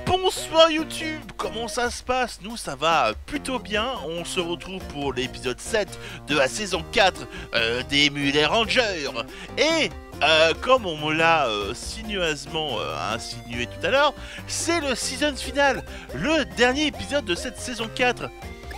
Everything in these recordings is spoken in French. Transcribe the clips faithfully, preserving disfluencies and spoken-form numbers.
Bonsoir YouTube, comment ça se passe? Nous ça va plutôt bien, on se retrouve pour l'épisode sept de la saison quatre euh, des Muley Rangers. Et euh, comme on me l'a euh, sinueusement euh, insinué tout à l'heure, c'est le season final, le dernier épisode de cette saison quatre.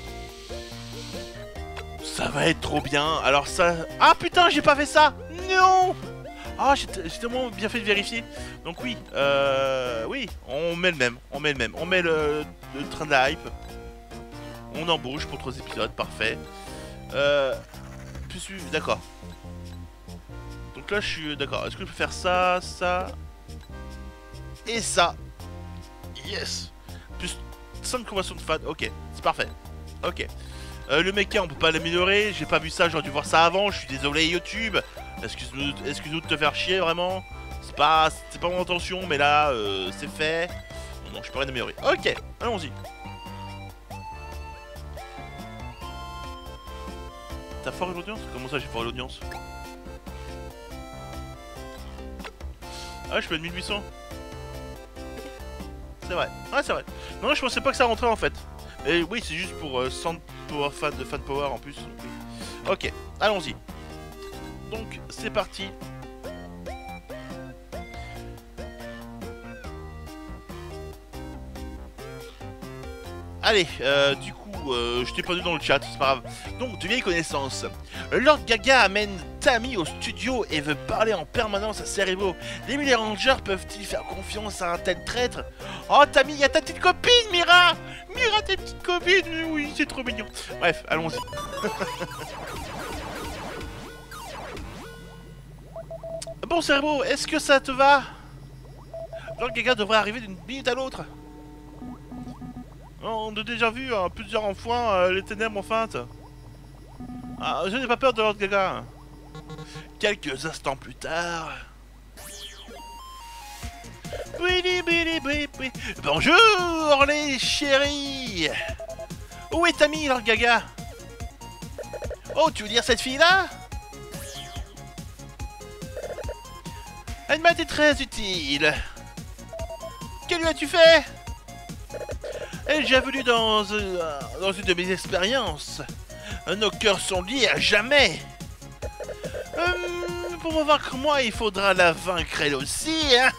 Ça va être trop bien, alors ça... Ah putain, j'ai pas fait ça. Non. Ah, j'ai tellement bien fait de vérifier. Donc oui, euh, oui, on met le même, on met le même. On met le, le train de la hype. On embauche pour trois épisodes, parfait. Euh, plus d'accord. Donc là, je suis d'accord. Est-ce que je peux faire ça, ça et ça? Yes. Plus cinq conversions de fans. Ok, c'est parfait. Ok. Euh, le mecha, on peut pas l'améliorer. J'ai pas vu ça, j'aurais dû voir ça avant. Je suis désolé, YouTube. Excuse-nous excuse de te faire chier, vraiment. C'est pas, c'est pas mon intention, mais là, euh, c'est fait. Non, non, je peux rien améliorer. Ok, allons-y. T'as foiré l'audience? Comment ça, j'ai foiré l'audience? Ah, je peux être mille huit cents. C'est vrai. Ah, c'est vrai. Non, je pensais pas que ça rentrait en fait. Et oui, c'est juste pour euh, cent power fan de fan power en plus. Donc, oui. Ok, allons-y. Donc, c'est parti. Allez, euh, du coup, euh, je t'ai perdu dans le chat, c'est pas grave. Donc, de vieilles connaissances. Lord Gaga amène Tammy au studio et veut parler en permanence à Cerebro. Les Muley Rangers peuvent-ils faire confiance à un tel traître? Oh, Tammy, il y a ta petite copine, Mira! Mira, ta petite copine! Oui, c'est trop mignon. Bref, allons-y. Bon, Cerebro, est-ce que ça te va? Lord Gaga devrait arriver d'une minute à l'autre. On a déjà vu hein, plusieurs fois euh, les ténèbres en feinte. Ah, je n'ai pas peur de Lord Gaga. Quelques instants plus tard... Bonjour les chéris. Où est Tammy, Lord Gaga? Oh, tu veux dire cette fille-là? Elle m'a été très utile. Que lui as-tu fait? Elle j'ai voulu dans, euh, dans une de mes expériences. Nos cœurs sont liés à jamais. Hum, pour me vaincre moi, il faudra la vaincre elle aussi. Hein.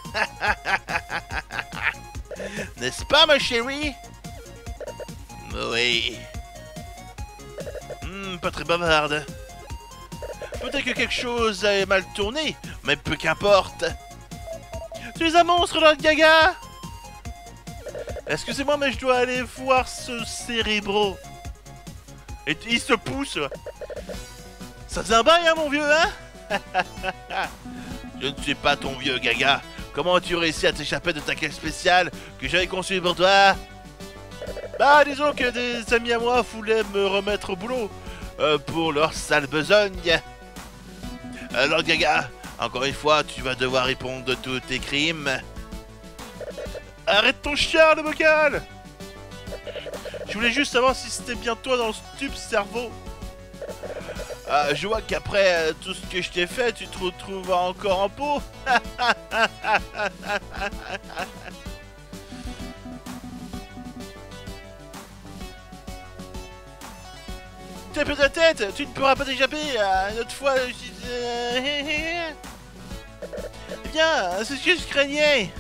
N'est-ce pas, ma chérie? Oui. Hum, pas très bavarde. Peut-être que quelque chose a mal tourné, mais peu qu'importe. Tu es un monstre, Lord Gaga? Excusez-moi, mais je dois aller voir ce Cerebro. Et il se pousse. Ça faisait un bail, hein, mon vieux, hein? Je ne suis pas ton vieux, Gaga. Comment as-tu réussi à t'échapper de ta quête spéciale que j'avais conçue pour toi? Bah, disons que des amis à moi voulaient me remettre au boulot euh, pour leur sale besogne. Alors, Gaga, encore une fois, tu vas devoir répondre de tous tes crimes. Arrête ton chien, le bocal! Je voulais juste savoir si c'était bien toi dans le stup cerveau. Euh, je vois qu'après euh, tout ce que je t'ai fait, tu te retrouves encore en peau. T'as peu de tête, tu ne pourras pas t'échapper. Euh, une autre fois, je... Eh bien, c'est ce que je craignais.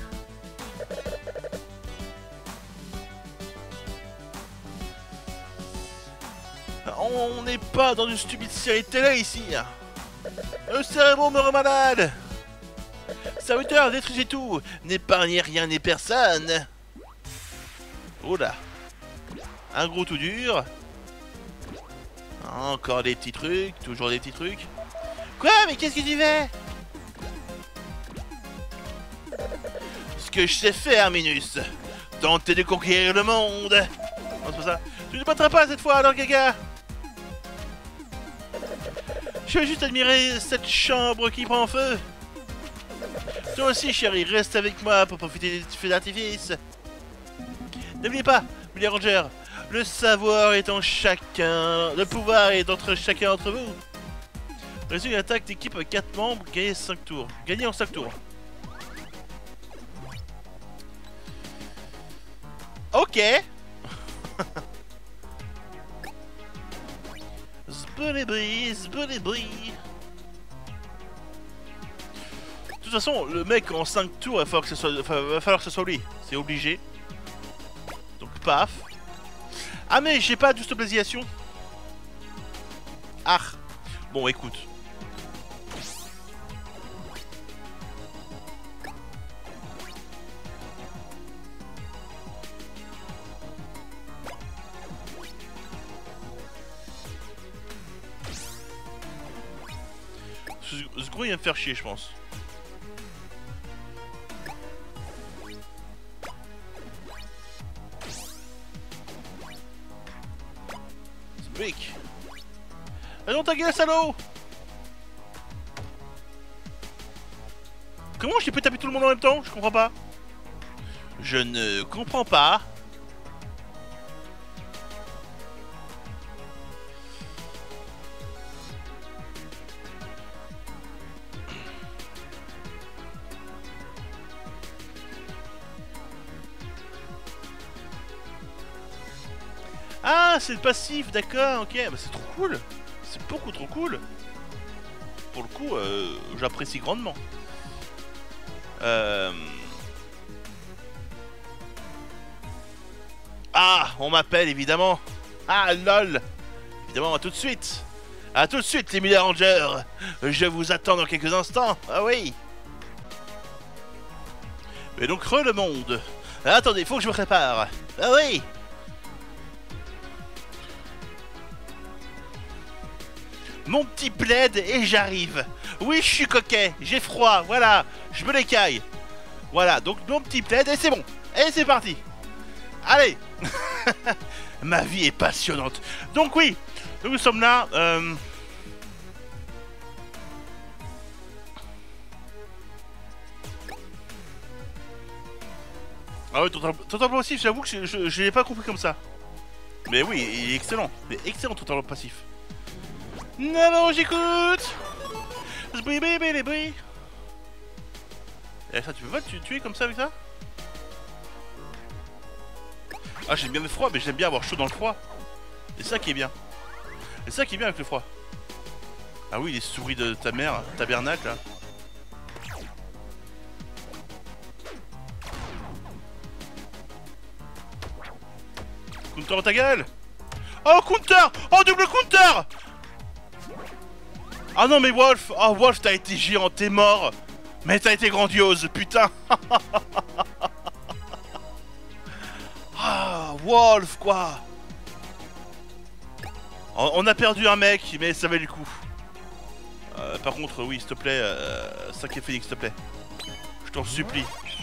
On n'est pas dans une stupide série de télé ici. Le Cerebro me rend malade. Serviteur, détruisez tout. N'épargnez rien ni personne. Oh là. Un gros tout dur. Encore des petits trucs. Toujours des petits trucs. Quoi? Mais qu'est-ce que tu fais? Ce que je sais faire, Minus. Tenter de conquérir le monde. Non, c'est pas ça. Tu ne battras pas cette fois, alors, Gaga. Je veux juste admirer cette chambre qui prend feu. Toi aussi, chérie, reste avec moi pour profiter des feux d'artifice. N'oubliez pas, Muley Rangers, le savoir est en chacun, le pouvoir est entre chacun d'entre vous. Réussis une attaque d'équipe avec quatre membres, gagnez cinq tours. Gagnez en cinq tours. Ok. Zbulibri, zbulibri. De toute façon, le mec en cinq tours, il va falloir que ce soit, enfin, va falloir que ce soit lui. C'est obligé. Donc paf. Ah mais j'ai pas d'ustabilisation. Ah. Bon écoute. Ce, ce gros il va me faire chier je pense. Brick. Allons ta gueule salaud. Comment j'ai pu taper tout le monde en même temps? Je comprends pas. Je ne comprends pas. Ah, c'est le passif, d'accord, ok. Bah, c'est trop cool. C'est beaucoup trop cool. Pour le coup, euh, j'apprécie grandement. Euh... Ah, on m'appelle évidemment. Ah, lol. Évidemment, à tout de suite. À tout de suite, les Miller Rangers. Je vous attends dans quelques instants. Ah oui. Et donc, re le monde. Ah, attendez, il faut que je me prépare. Ah oui. Mon petit plaid et j'arrive. Oui, je suis coquet, j'ai froid, voilà, je me l'écaille. Voilà, donc mon petit plaid et c'est bon. Et c'est parti. Allez. Ma vie est passionnante. Donc oui, nous sommes là. Euh... Ah oui, total passif, j'avoue que je ne l'ai pas compris comme ça. Mais oui, il est excellent. Il est excellent total passif. Non, non, j'écoute. Et ça, tu peux pas te tuer comme ça avec ça? Ah, j'aime bien le froid, mais j'aime bien avoir chaud dans le froid. C'est ça qui est bien. C'est ça qui est bien avec le froid. Ah oui, les souris de ta mère, tabernacle là. Counter dans ta gueule. Oh, counter. Oh, double counter. Ah non mais Wolf, oh Wolf t'as été géant, t'es mort. Mais t'as été grandiose, putain. Ah Wolf quoi. On a perdu un mec, mais ça valait le coup. euh, Par contre oui s'il te plaît, euh, Sacré Phoenix s'il te plaît. Je t'en supplie.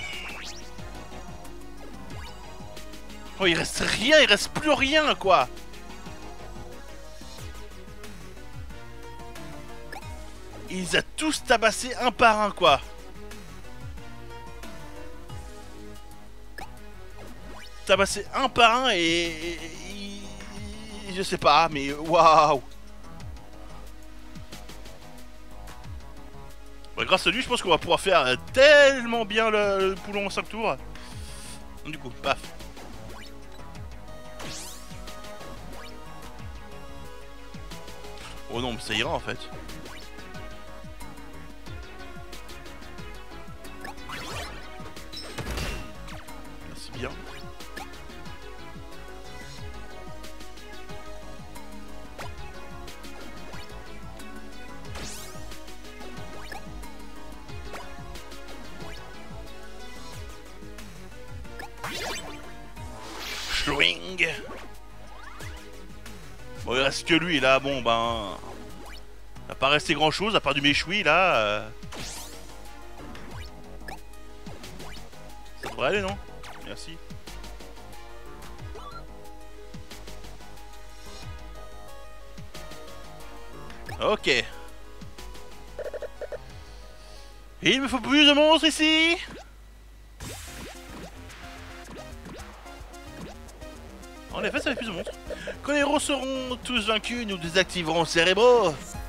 Oh il reste rien, il reste plus rien quoi. Il les a tous tabassés un par un, quoi. Tabassés un par un et... et, et je sais pas, mais waouh. Bah, grâce à lui, je pense qu'on va pouvoir faire tellement bien le, le poulon en cinq tours. Du coup, paf. Oh non, mais ça ira en fait. Bien. Schwing. Bon, il reste que lui là, bon ben... Il n'a pas resté grand chose à part du méchoui là. Euh... Ça devrait aller non? Merci. Ok. Et il me faut plus de monstres ici. En effet, ça fait plus de monstres. Quand les héros seront tous vaincus, nous désactiverons Cérébro.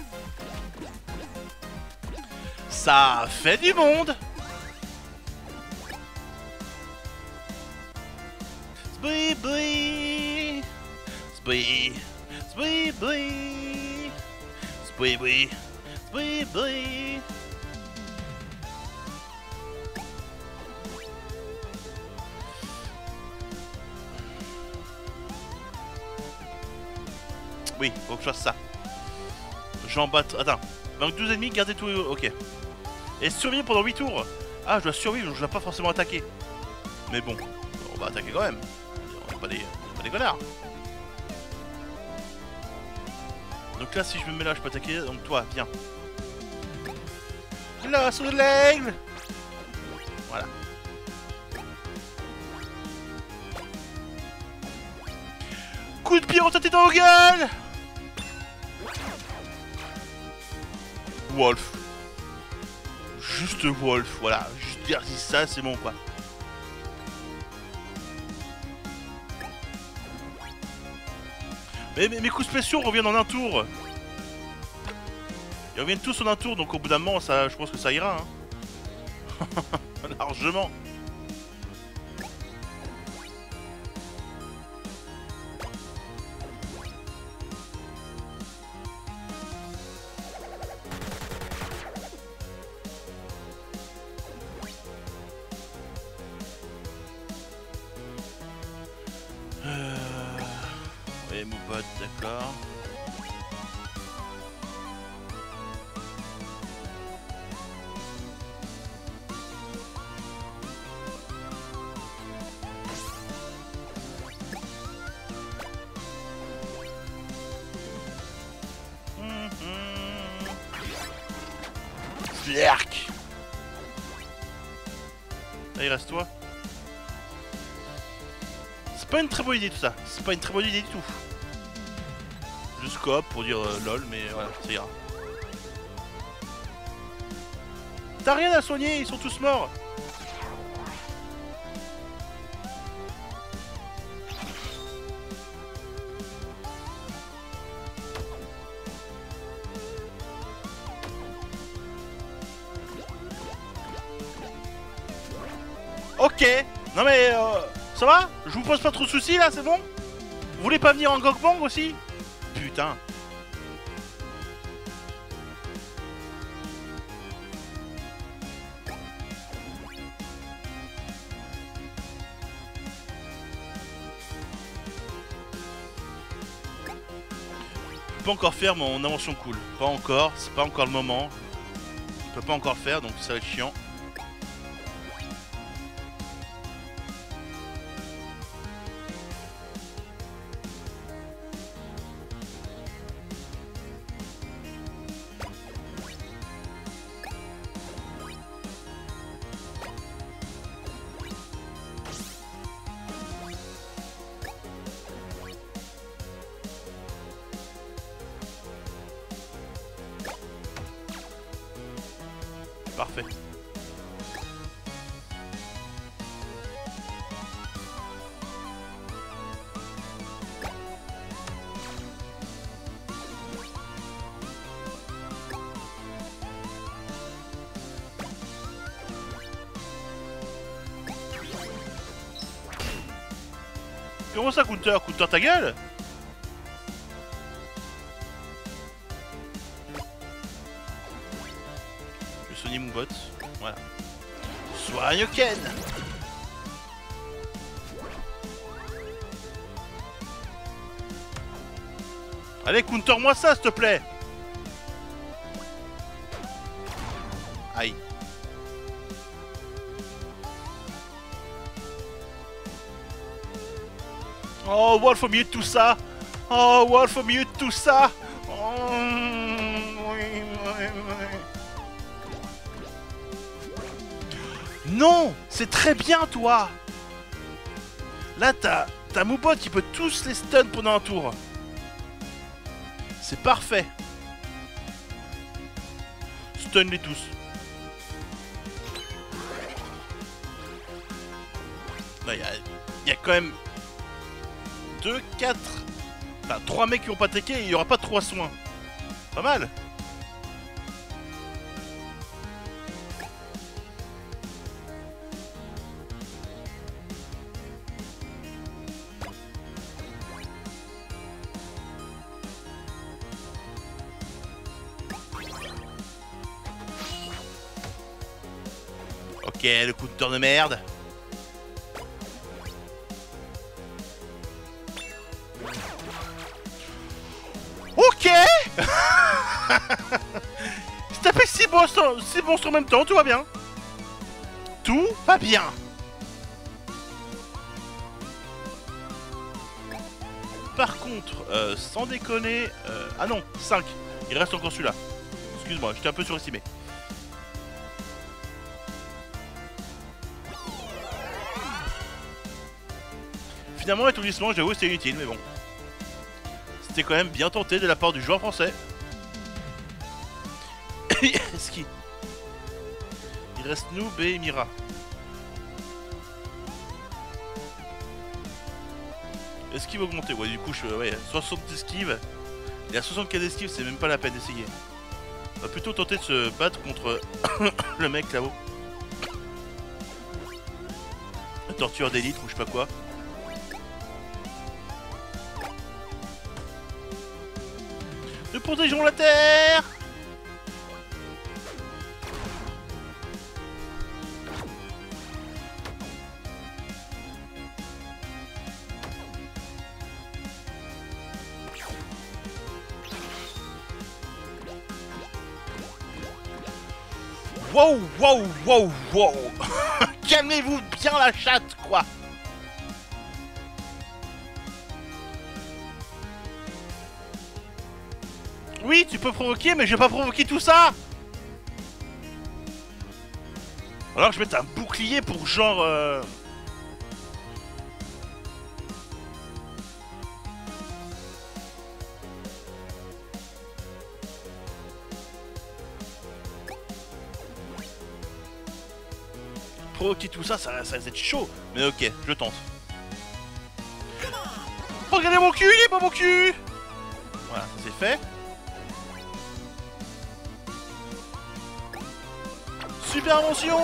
Ça fait du monde. Sbui bui. Sbui. Sbui bui. Sbui bui. Sbui bui. Oui, faut que je fasse ça. J'en batte. Attends. Donc douze ennemis, gardez tout. Ok. Et survivre pendant huit tours. Ah, je dois survivre, donc je dois pas forcément attaquer. Mais bon, on va attaquer quand même. On est pas des, on est pas des connards. Donc là, si je me mets là, je peux attaquer. Donc toi, viens. Là, sous l'aigle. Voilà. Coup de pied en tête dans le gueule. Wolf. Juste Wolf, voilà. Juste dire ça, c'est bon quoi. Mais, mais mes coups spéciaux reviennent en un tour. Ils reviennent tous en un tour, donc au bout d'un moment, ça, je pense que ça ira. Hein. Largement. Euh... Oui, mon pote, d'accord. Slerk. Là, il reste toi. C'est pas une très bonne idée tout ça. C'est pas une très bonne idée du tout. Juste coop pour dire euh, lol, mais voilà, ça ira. T'as rien à soigner, ils sont tous morts. Ok. Non mais euh, ça va? Je vous pose pas trop de soucis là, c'est bon? Vous voulez pas venir en gangbang aussi? Putain. Je peux pas encore faire mon invention cool. Pas encore, c'est pas encore le moment. Je peux pas encore le faire, donc ça va être chiant. Parfait. Comment ça, Counter? Counter ta gueule? Je vais soigner mon bot. Voilà. Soigne Ken. Allez, counter-moi ça, s'il te plaît. Aïe. Oh, Wolf au milieu de tout ça. Oh, Wolf au milieu de tout ça. Oh, oui, oui, oui. Non, c'est très bien, toi. Là, t'as t'as Moubot qui peut tous les stun pendant un tour. C'est parfait. Stun les tous. Là, il y a, y a quand même deux, quatre, enfin trois mecs qui vont pas attaquer et il y aura pas trois soins. Pas mal. le counter de merde. Ok. Si t'as fait six monstres, six monstres en même temps, tout va bien. Tout va bien. Par contre, euh, sans déconner... Euh, ah non, cinq. Il reste encore celui-là. Excuse-moi, j'étais un peu surestimé. Finalement, l'étourdissement, j'avoue, c'était inutile, mais bon. C'était quand même bien tenté de la part du joueur français. Ski. Il reste nous, B et Mira. Esquive augmentée, ouais, du coup, je, ouais, soixante esquives. Et à soixante-quatre esquives, c'est même pas la peine d'essayer. On va plutôt tenter de se battre contre le mec là-haut. La torture d'élite ou je sais pas quoi. Nous protégeons la terre. Wow, wow, wow, wow. Calmez-vous bien la chatte, quoi. Oui, tu peux provoquer, mais je vais pas provoquer tout ça. Alors je vais mettre un bouclier pour genre... Euh... Provoquer tout ça, ça, ça va être chaud. Mais ok, je tente. Regardez mon cul, il est pas mon cul. Voilà, ça c'est fait. Super invention.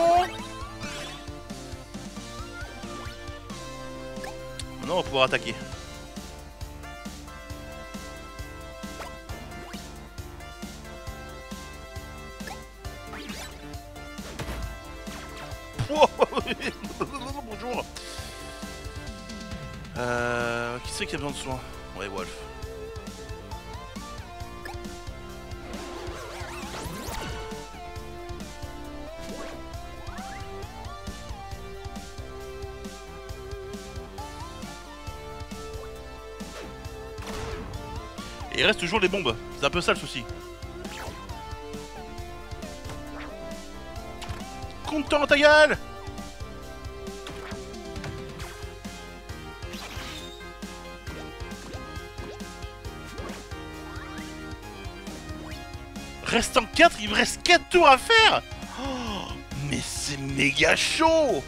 Maintenant on va pouvoir attaquer. Bonjour. Euh, qui c'est qui a besoin de soins? Ouais, Wolf. Et il reste toujours les bombes. C'est un peu ça le souci. Compte-toi ta gueule. Restant quatre, il me reste quatre tours à faire. Oh, mais c'est méga chaud.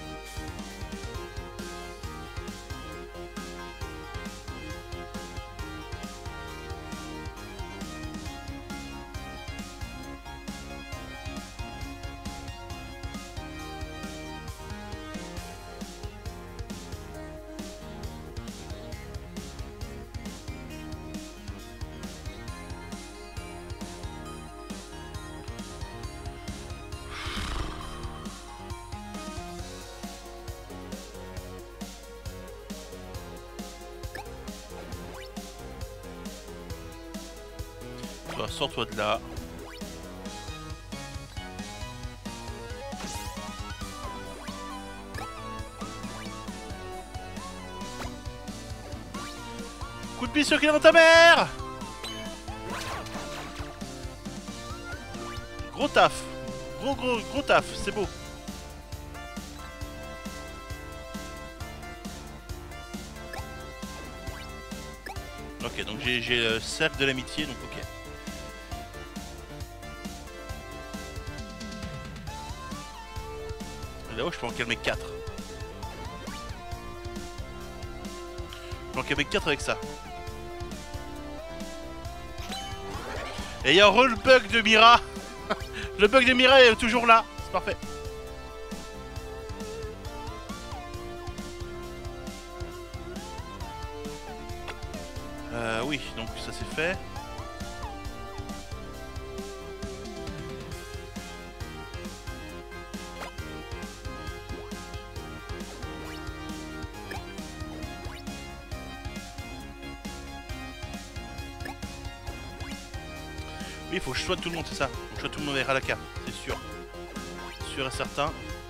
Sors-toi de là. Coup de pied sur qui est dans ta mère. Gros taf. Gros gros gros taf, c'est beau. Ok, donc j'ai le cercle de l'amitié, donc ok. Là-haut, je peux en calmer quatre. Je peux en calmer quatre avec ça. Et il y a le bug de Mira. Le bug de Mira est toujours là. C'est parfait. Euh, oui, donc ça c'est fait. il faut que je soigne tout le monde, c'est ça. Faut que je soigne tout le monde avec Ralaka, c'est sûr. Sûr et certain.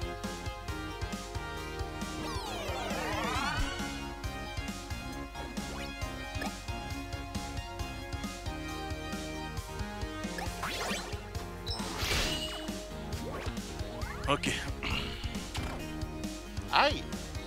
Ok. Aïe.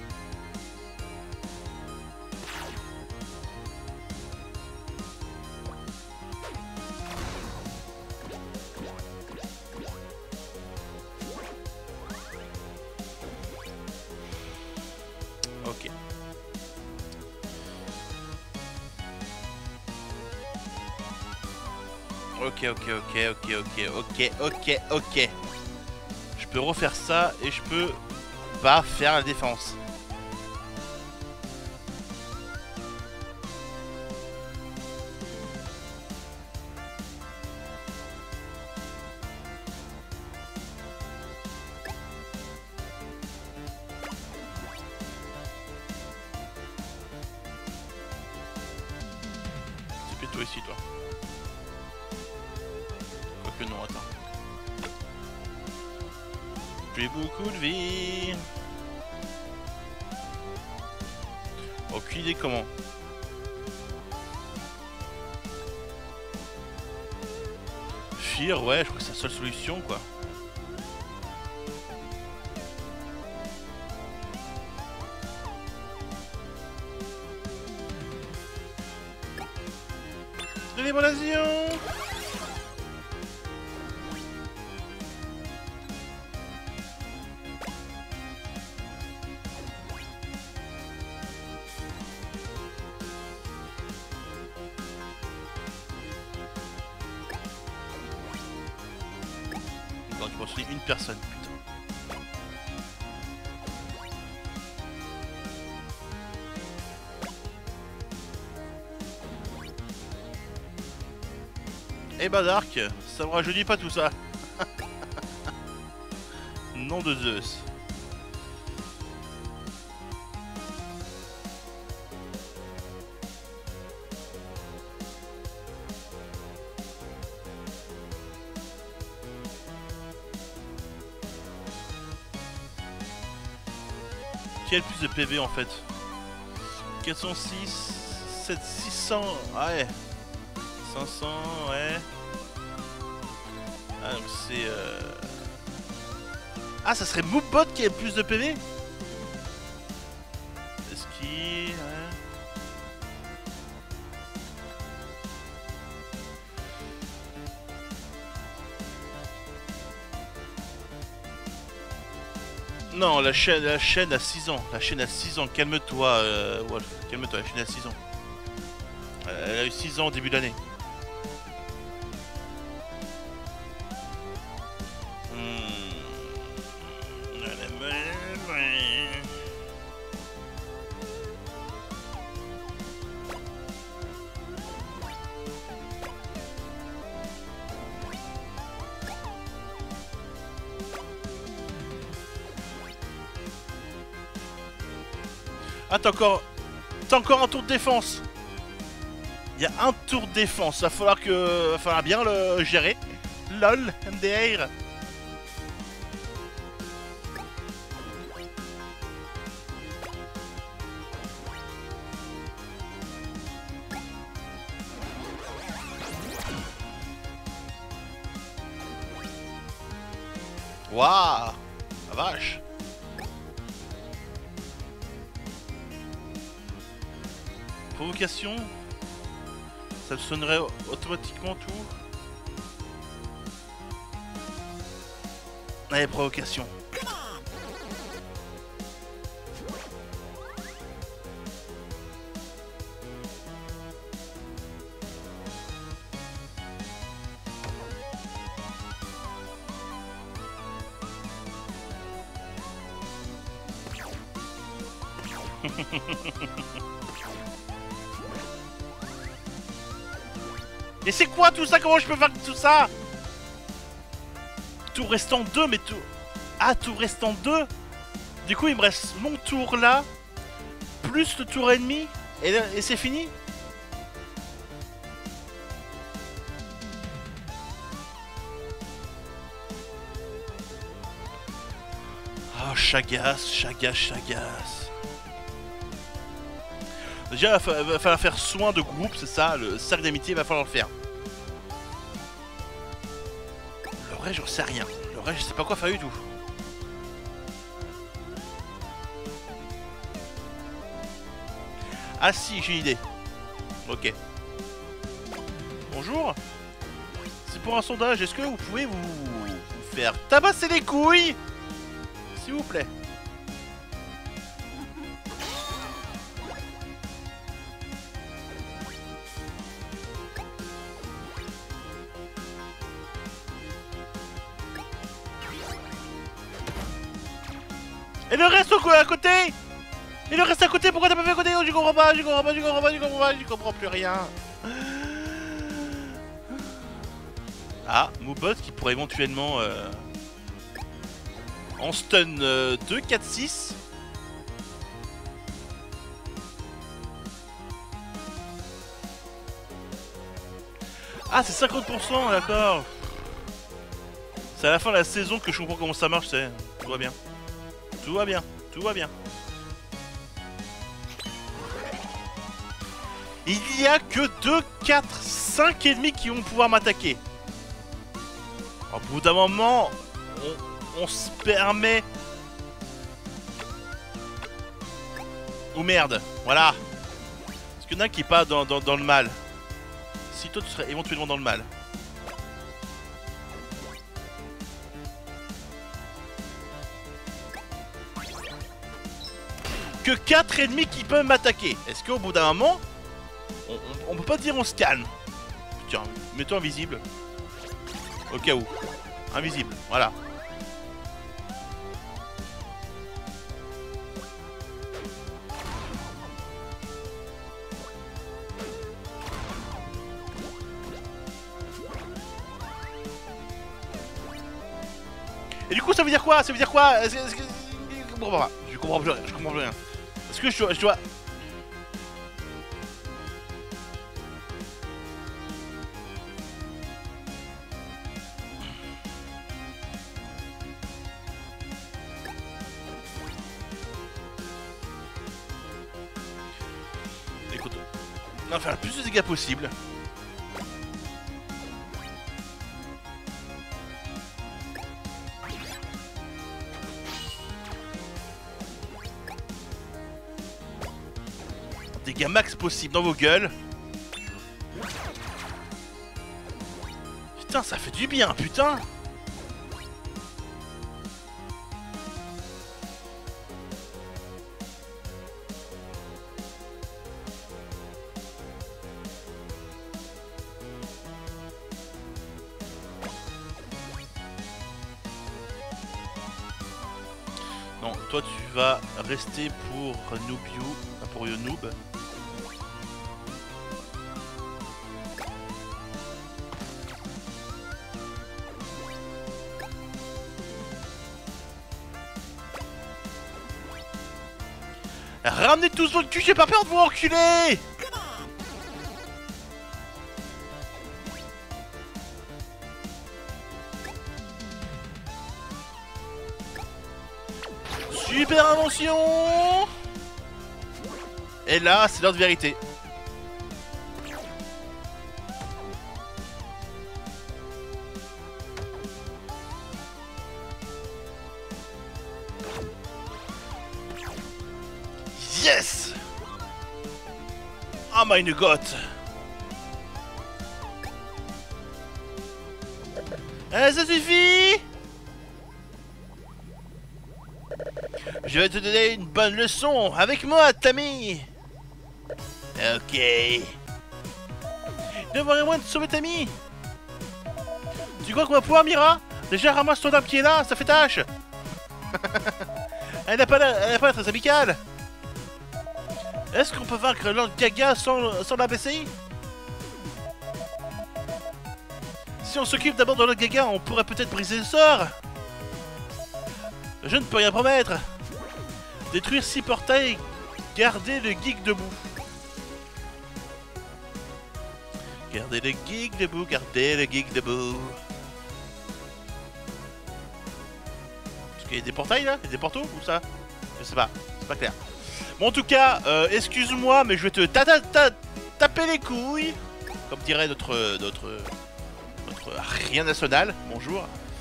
Ok. Ok, ok, ok, ok, ok, ok, ok, ok. Je peux refaire ça et je peux pas faire la défense. C'est plutôt ici, toi. Quoique non, attends. J'ai beaucoup de vie. Aucune idée comment. Fuir, ouais, je crois que c'est la seule solution, quoi. Démonation. Donc il faut soigner une personne, putain. Eh bah Dark, ça me rajeunit pas tout ça. Nom de Zeus. Qui a le plus de P V en fait? quatre cent six, sept, six cents, ouais. cinq cents, ouais. Ah donc c'est... Euh... Ah ça serait Moobot qui a le plus de P V? Est-ce qu'il... Ouais. Non, la chaîne, la chaîne a six ans. La chaîne a six ans. Calme-toi, euh, Wolf. Calme-toi, la chaîne a six ans. Elle a eu six ans au début de l'année. Ah, t'as encore... T'as encore un tour de défense. Il y a un tour de défense. Va falloir que... Va falloir bien le gérer. LOL, M D R. Waouh, la vache. Provocation. Ça me sonnerait automatiquement tout. Allez, provocation. Et c'est quoi tout ça? Comment je peux faire tout ça? Tour restant deux, mais tout... Ah, tour restant deux. Du coup, il me reste mon tour là, plus le tour ennemi, et, et c'est fini. Chagas, Chagas, Chagas. Déjà, il va, fa va falloir faire soin de groupe, c'est ça, le cercle d'amitié, il va falloir le faire. Le reste, j'en sais rien. Le reste, je sais pas quoi faire du tout. Ah si, j'ai une idée. Ok. Bonjour. C'est pour un sondage, est-ce que vous pouvez vous, vous faire tabasser les couilles, s'il vous plaît? Et le reste au à côté. Et le reste à côté, pourquoi t'as pas fait à côté? Oh, je comprends pas, je comprends pas, je comprends pas, je comprends pas, je comprends plus rien. Ah, Moobot qui pourrait éventuellement euh, en stun euh, deux, quatre, six. Ah, c'est cinquante pour cent, d'accord. C'est à la fin de la saison que je comprends comment ça marche, c'est. Tout va bien. Tout va bien, tout va bien. Il y a que deux, quatre, cinq ennemis qui vont pouvoir m'attaquer. Au bout d'un moment, on, on se permet... Oh merde, voilà. Parce qu'il y en a un qui est pas dans, dans, dans le mal. Si toi tu serais éventuellement dans le mal. Que quatre ennemis qui peuvent m'attaquer. Est-ce qu'au bout d'un moment, on, on, on peut pas dire on se calme? Tiens, mets-toi invisible. Au cas où. Invisible, voilà. Et du coup, ça veut dire quoi? Ça veut dire quoi? Est-ce que, est-ce que... Je comprends pas. Je comprends plus rien. Je comprends plus rien. Est-ce que je dois... Je dois... Écoute, on va faire le plus de dégâts possible. Dégâts max possible dans vos gueules. Putain, ça fait du bien, putain. Non, toi tu vas rester pour Noobiu, pour Noob. Ramenez tous votre cul, j'ai pas peur de vous enculer. Super invention. Et là, c'est l'heure de vérité. Yes! Oh mein Gott! Eh, ça suffit! Je vais te donner une bonne leçon avec moi, Tammy! Ok. Il doit y avoir moyen de sauver Tammy! Tu crois qu'on va pouvoir, Mira? Déjà, ramasse ton arme qui est là, ça fait tâche! Elle n'a pas l'air très amicale! Est-ce qu'on peut vaincre Lord Gaga sans, sans la B C I? Si on s'occupe d'abord de Lord Gaga, on pourrait peut-être briser le sort. Je ne peux rien promettre. Détruire six portails, garder le geek debout. Gardez le geek debout, gardez le geek debout. Il y a des portails là? Il y a des portos ou ça? Je sais pas, c'est pas clair. Bon en tout cas, euh, excuse-moi mais je vais te ta ta ta taper les couilles. Comme dirait notre notre notre rien national. Bonjour.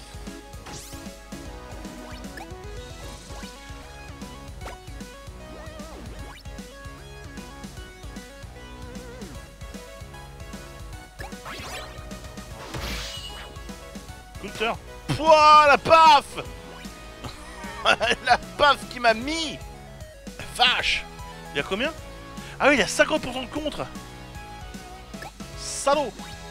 Counter. Pouah, la paf. La paf qui m'a mis. La vache. Il y a combien? Ah oui, il y a cinquante pour cent de contre. Salaud.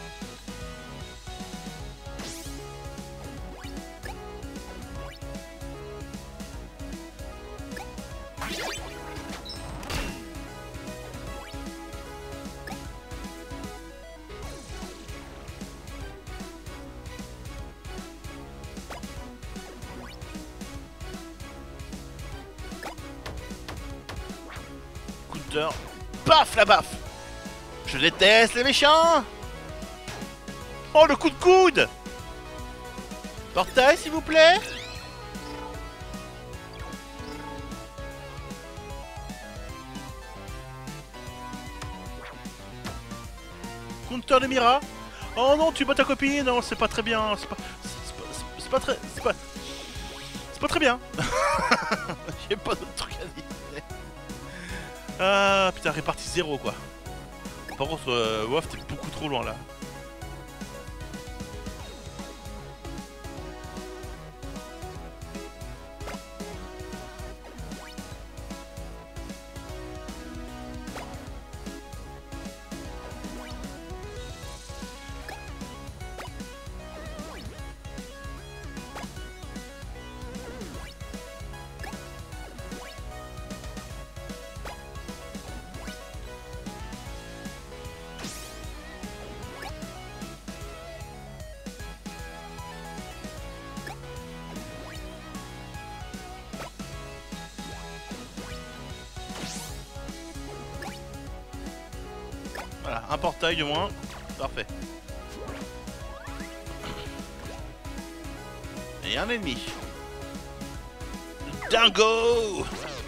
Counter. Paf, la baffe. Je déteste les méchants. Oh, le coup de coude. Portail, s'il vous plaît. Counter de Mira. Oh non, tu bats ta copine. Non, c'est pas très bien. C'est pas... C'est pas... C'est pas très... C'est pas... C'est pas très bien. J'ai pas d'autre truc à dire. Ah, putain, répartie zéro, quoi. Par contre, euh, Wof, t'es beaucoup trop loin, là. Voilà, un portail au moins. Parfait. Et un ennemi. Dingo!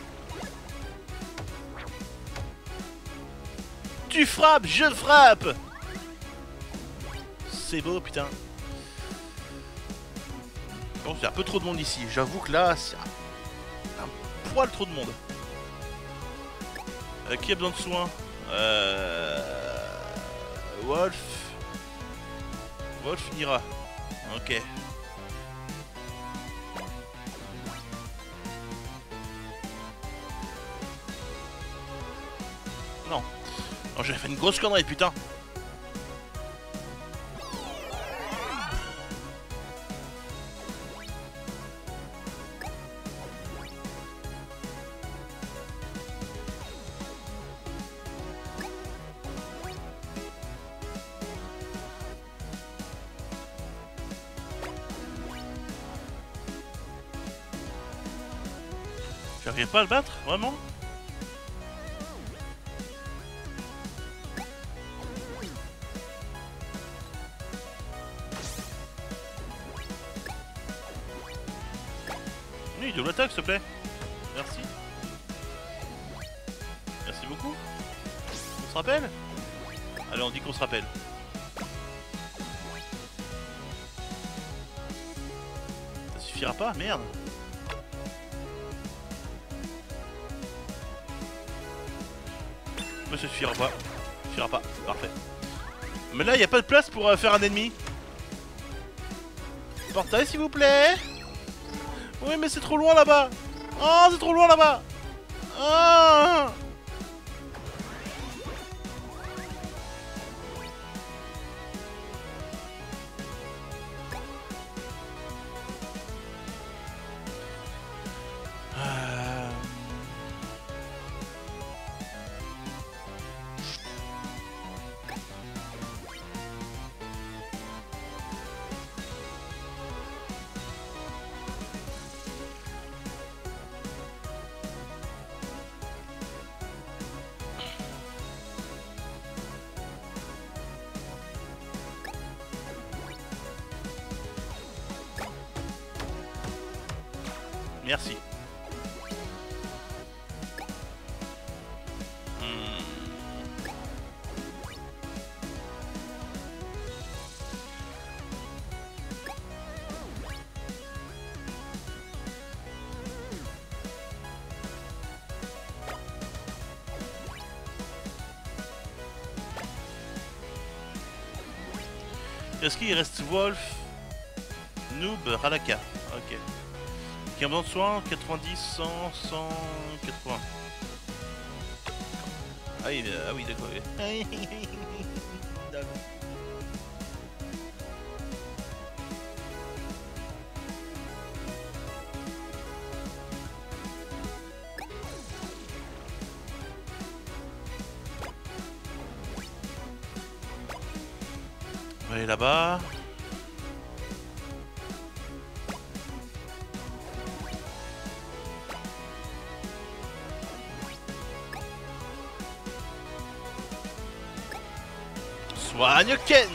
Tu frappes, je frappe! C'est beau, putain. Bon, il y a un peu trop de monde ici. J'avoue que là, c'est un... un poil trop de monde. Euh, qui a besoin de soins? Euh... Wolf. Wolf ira. Ok. Non. Non, j'ai fait une grosse connerie, putain. J'arrive pas à le battre, vraiment? Oui, double attaque, s'il te plaît. Merci. Merci beaucoup. On se rappelle? Allez, on dit qu'on se rappelle. Ça suffira pas, merde. Mais ça suffira pas. Ça suffira pas. Parfait. Mais là, il n'y a pas de place pour euh, faire un ennemi. Portail, s'il vous plaît. Oui, mais c'est trop loin là-bas. Oh, c'est trop loin là-bas. Oh. Merci. Hmm. Est-ce qu'il reste Wolf, Noob, Ralaka? Ok. Qui a besoin de soins? quatre-vingt-dix, cent, cent quatre-vingts. Ah oui, ah oui d'accord. On va aller là-bas. Soigne Ken.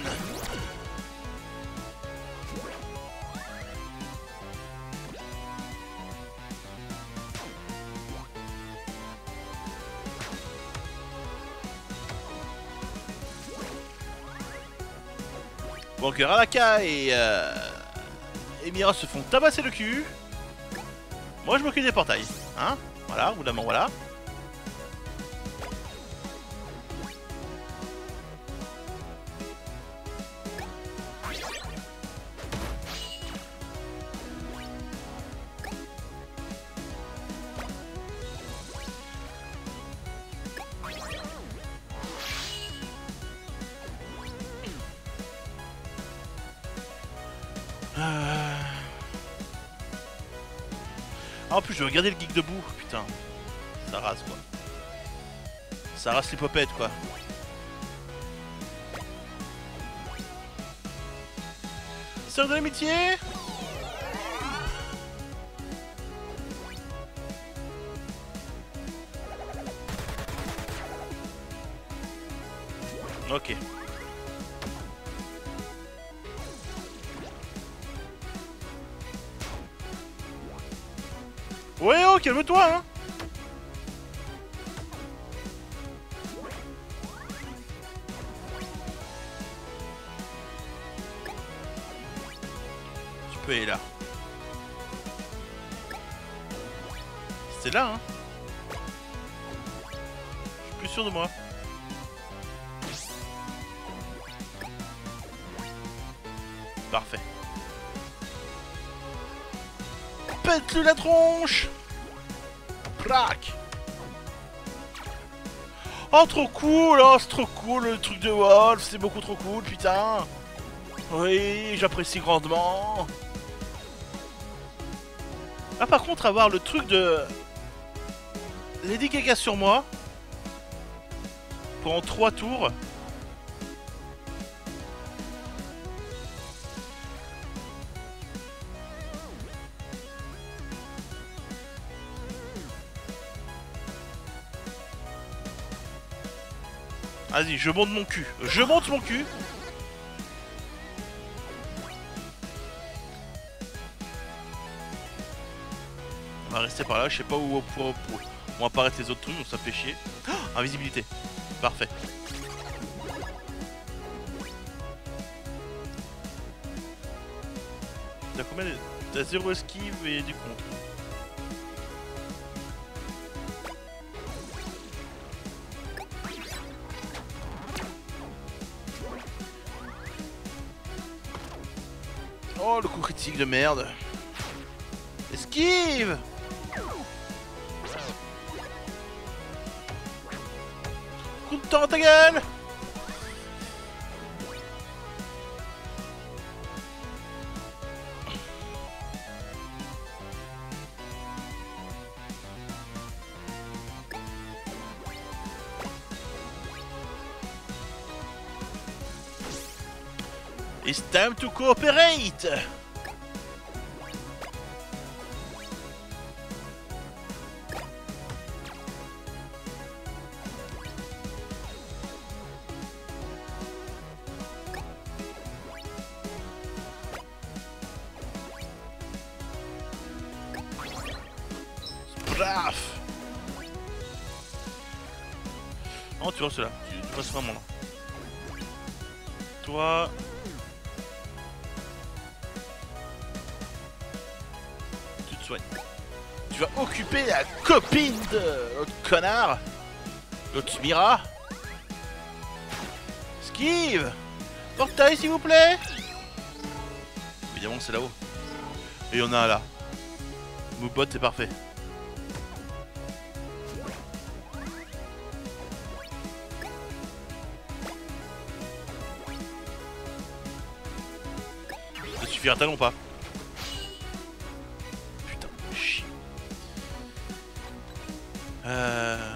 Bon, que Ralaka et, euh, et Mira se font tabasser le cul. Moi je m'occupe des portails. Hein? Voilà, ou d'abord voilà. Euh... Ah, en plus, je vais regarder le geek debout. Putain, ça rase quoi. Ça rase les popettes quoi. Sœur de l'amitié. Ok. Ouais, oh, calme-toi, hein. Tu peux aller là. C'est là, hein. Je suis plus sûr de moi. Parfait. Pète-lui la tronche. Plaque. Oh, trop cool. Oh, c'est trop cool le truc de Wolf. C'est beaucoup trop cool, putain. Oui, j'apprécie grandement. Ah, par contre, avoir le truc de Lady Gaga sur moi pendant trois tours. Vas-y, je monte mon cul. Je monte mon cul. On va rester par là. Je sais pas où pour, pour, vont apparaître les autres trucs, donc ça fait chier. Oh, invisibilité. Parfait. T'as combien de... T'as zéro esquive et du contre. Oh, le coup critique de merde. Esquive. Coup de temps à ta gueule. It's time to cooperate! Braf. Non, tu vois cela, tu, tu passes vraiment là. Toi... Tu te soignes. Tu vas occuper la copine de l'autre connard. L'autre Mira. Esquive. Portail s'il vous plaît. Évidemment c'est là-haut. Et il y en a un là. Moobot c'est parfait. Ça suffit un talon pas. Putain, chier. Euh...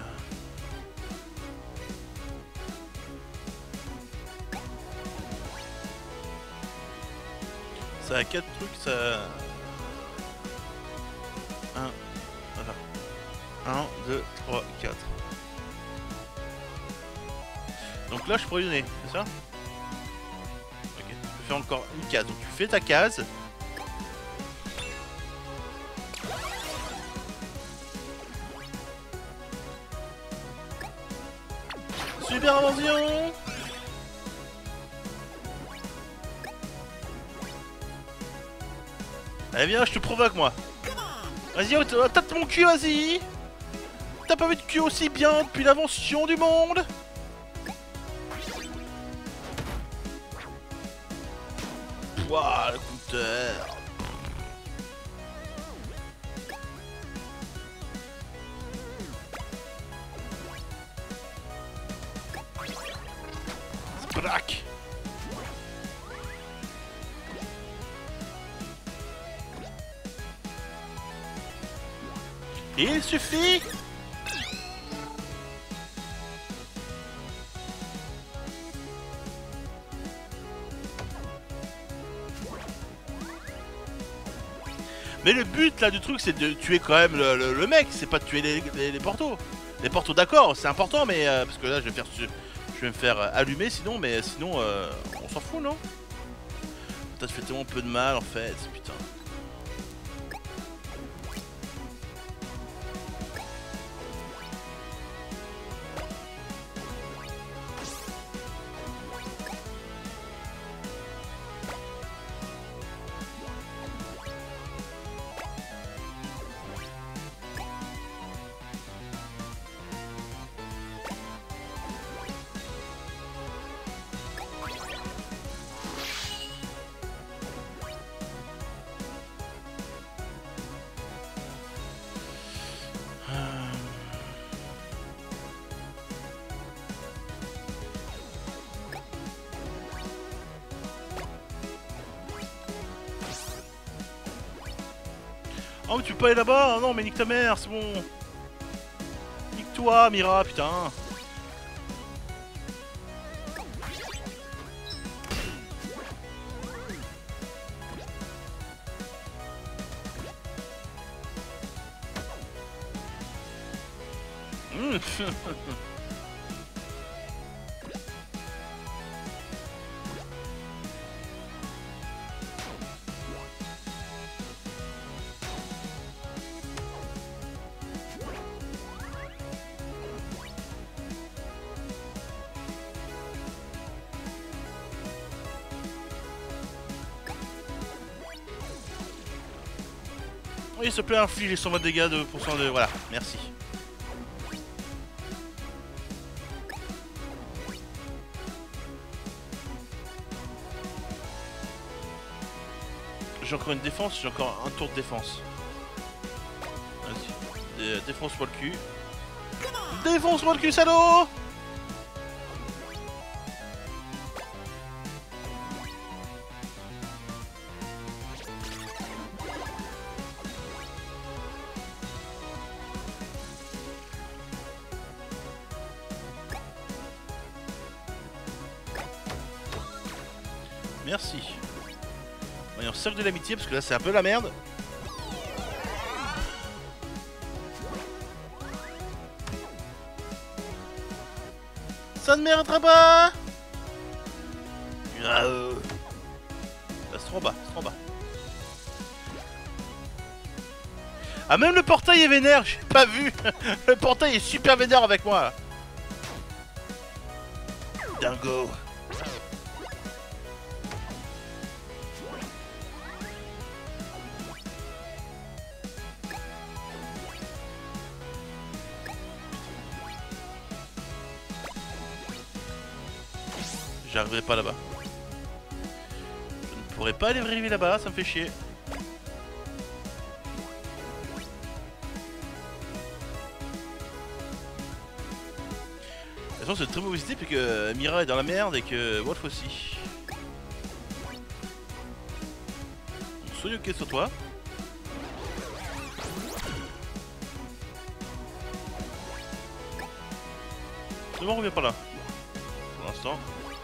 Ça a quatre trucs, ça... un, voilà. un, deux, trois, quatre. Donc là je pourrais donner, c'est ça? Ok, tu peux faire encore une case. Donc tu fais ta case. Super invention. Allez viens, je te provoque moi. Vas-y, tape mon cul, vas-y. T'as pas vu de cul aussi bien depuis l'invention du monde. Pouah, le compteur. Sprac. Il suffit. Mais le but là du truc c'est de tuer quand même le, le, le mec, c'est pas de tuer les, les, les portos. Les portos d'accord, c'est important mais euh, parce que là je vais, faire, je vais me faire allumer sinon, mais sinon euh, on s'en fout non? Ça te fait tellement peu de mal en fait, putain. Oh mais tu peux pas aller là-bas? Non mais nique ta mère, c'est bon. Nique-toi Mira, putain. Mmh. Oui, s'il te plaît, inflige les cent vingt dégâts de pourcent de... Voilà, merci. J'ai encore une défense, j'ai encore un tour de défense. Vas-y, défonce-moi le cul. Défonce-moi le cul, salaud! Merci. Voyons, cercle de l'amitié, parce que là c'est un peu la merde. Ça ne méritera pas. Euh... Là c'est trop bas, c'est trop bas. Ah, même le portail est vénère, j'ai pas vu. Le portail est super vénère avec moi. Dingo. J'arriverai pas là-bas. Je ne pourrais pas aller arriver là-bas, ça me fait chier. De toute façon, c'est une très mauvaise idée puisque Mira est dans la merde et que Wolf aussi. Soyez ok sur toi. Ne m'en reviens pas là. Pour l'instant.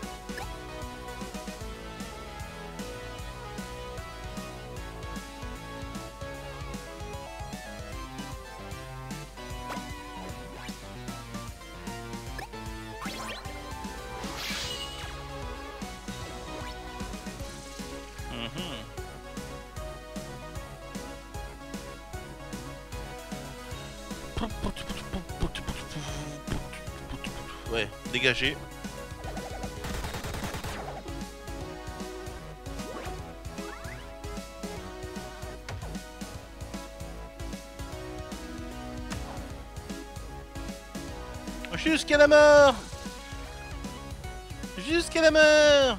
Ouais, dégagé. Jusqu'à la mort. Jusqu'à la mort.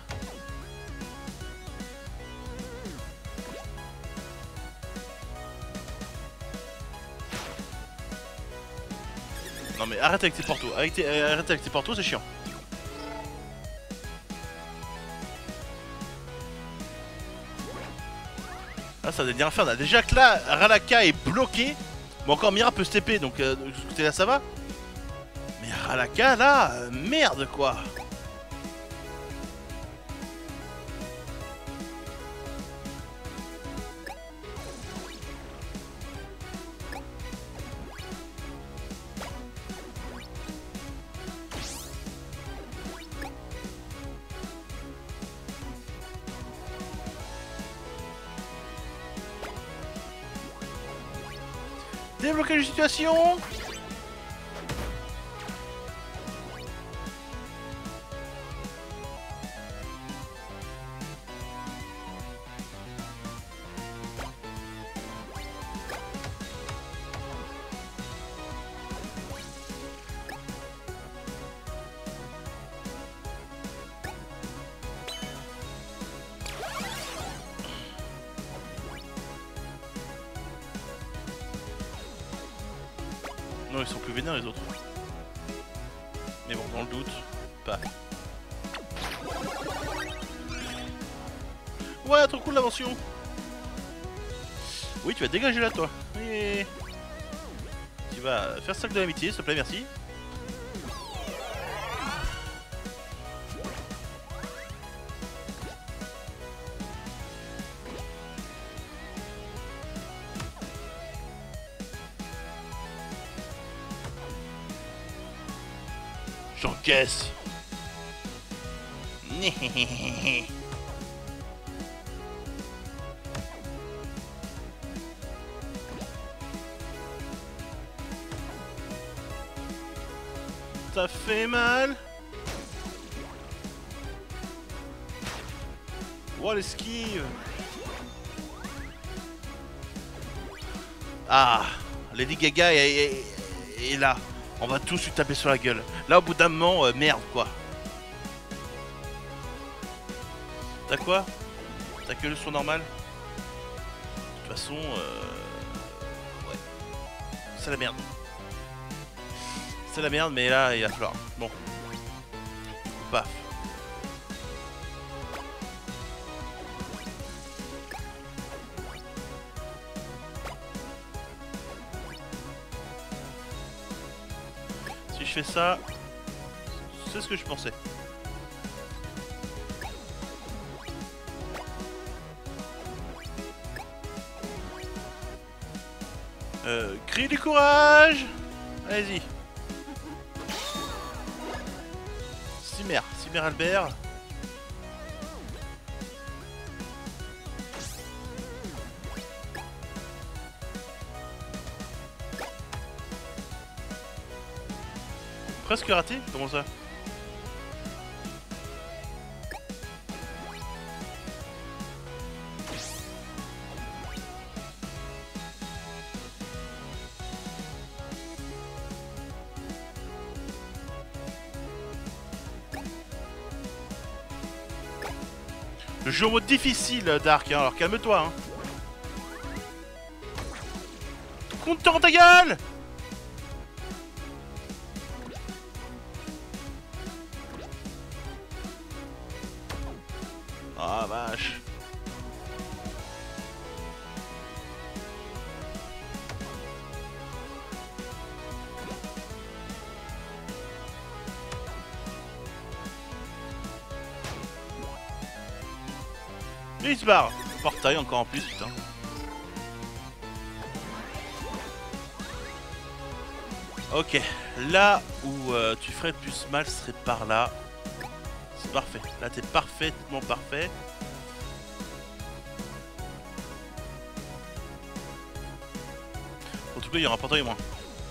Non mais arrête avec tes portos, arrête, arrête avec tes portos, c'est chiant. Ah, ça devient infernal. Déjà que là, Ralaka est bloqué. Bon, encore Mira peut se T P, donc euh, de ce côté là ça va. Mais Ralaka là, euh, merde quoi. Débloquer la situation. Non, ils sont plus vénères les autres. Mais bon, dans le doute, pas. Ouais, trop cool l'invention. Oui, tu vas dégager là, toi. Oui. Tu vas faire sac de l'amitié, s'il te plaît, merci. J'encaisse. Ça fait mal. Oh, l'esquive. Ah, Lady Gaga est, est, est là. On va tous lui taper sur la gueule. Là, au bout d'un moment, euh, merde, quoi. T'as quoi? T'as que le son normal? De toute façon, euh... ouais. C'est la merde. C'est la merde, mais là, il va falloir. Bon. Paf. Si je fais ça, c'est ce que je pensais. Euh, cri du courage. Allez-y. Cimer, Cimer Albert. Presque raté? Comment ça? Le jeu en mode difficile, Dark, hein, alors calme-toi. Hein. Compte-toi ta gueule! Ah vache. Et il se barre. Portail encore en plus, putain. Ok, là où euh, tu ferais le plus mal serait par là. C'est parfait. Là t'es parfaitement parfait. En tout cas il y aura un portail moins.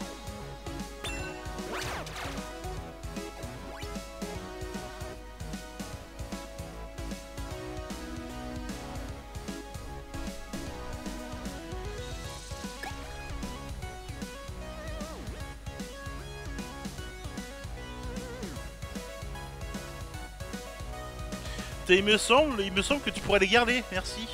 Et il me semble, il me semble que tu pourrais les garder, merci.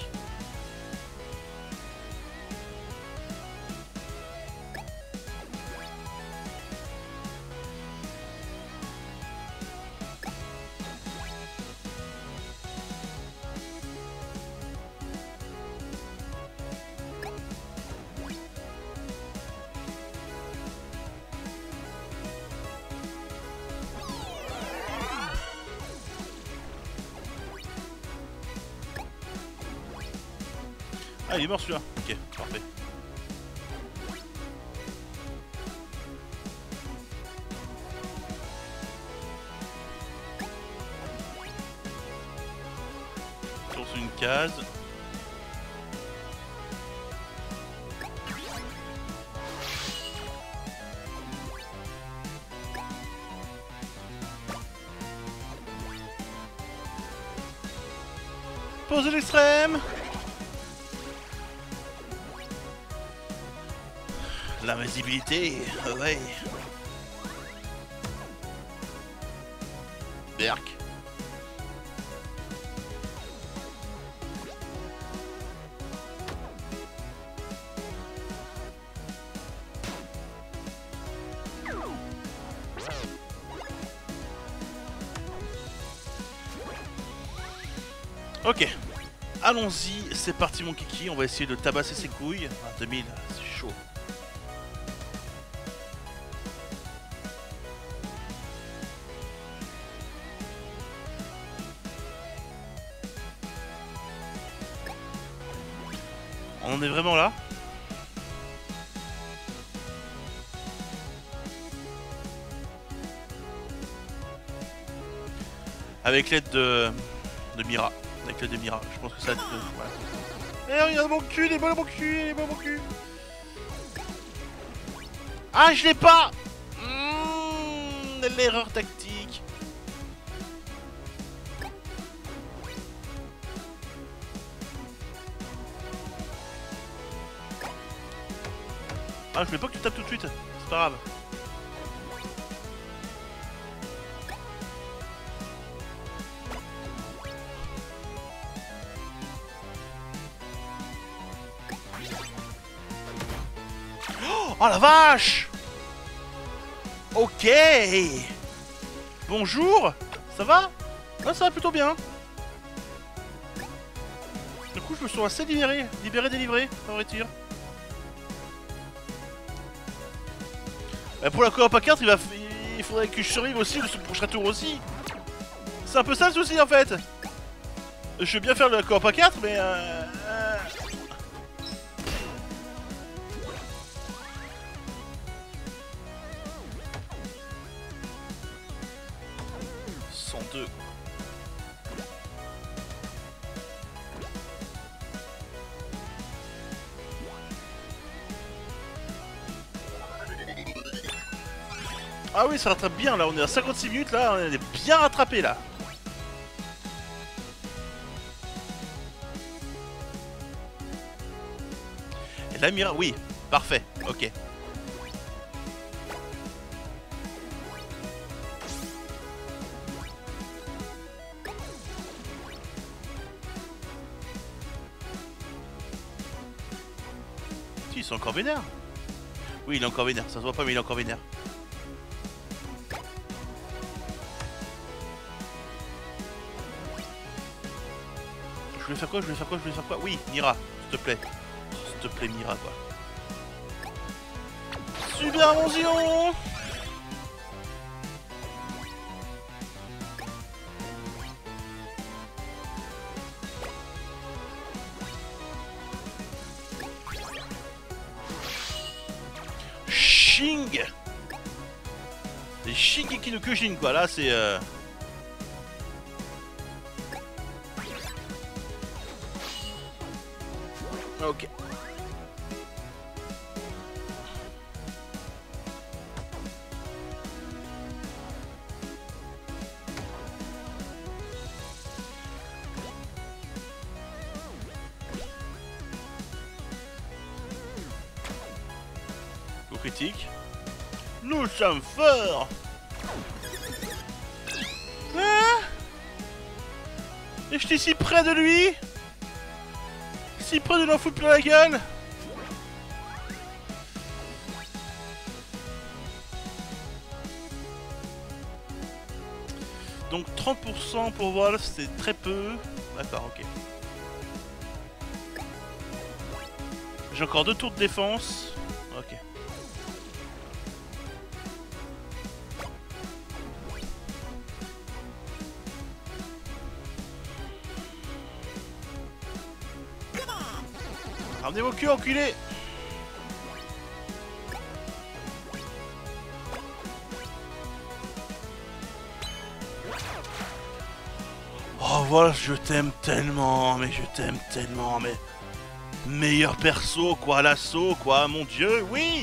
Ah, il est mort celui-là. Ok, parfait. Sur une case. Pose l'extrême. La visibilité, ouais. Berk. Ok. Allons-y, c'est parti mon kiki, on va essayer de tabasser ses couilles. Ah, deux mille, c'est chaud. On est vraiment là? Avec l'aide de... de Mira. Avec l'aide de Mira. Je pense que ça... Voilà. Eh, regarde mon cul, il est bon mon cul, il est bon mon cul. Ah, je l'ai pas. Mmh, l'erreur tactique. Ah, je voulais pas que tu tapes tout de suite, c'est pas grave. Oh la vache! Ok! Bonjour! Ça va? Ah, ça va plutôt bien. Du coup, je me sens assez libéré. Libéré, délivré, en voiture. Pour la coop à quatre, il, va... il faudrait que je survive aussi le prochain tour aussi. C'est un peu ça le souci en fait. Je veux bien faire la coop à quatre, mais... Euh... euh... cent deux. Ah oui, ça rattrape bien là, on est à cinquante-six minutes là, on est bien rattrapé là. Et la Mira, oui, parfait, ok. Si, ils sont encore vénères. Oui, il est encore vénère, ça se voit pas mais il est encore vénère. Je voulais faire quoi, je voulais faire quoi, je voulais faire quoi. Oui, Mira, s'il te plaît. S'il te plaît, Mira, quoi. Super mention. Shing. C'est Shingeki no Kyojin, quoi, là, c'est... Euh... Ok. Coup critique. Nous sommes forts. Hein? Et j'étais si près de lui. Si près de l'en foutre plein la gueule. Donc trente pour cent pour Wolf, c'est très peu. D'accord, ok. J'ai encore deux tours de défense. Ok. Ramenez vos culs, enculés! Oh voilà, je t'aime tellement, mais je t'aime tellement, mais... Meilleur perso, quoi, l'assaut, quoi, mon dieu, oui!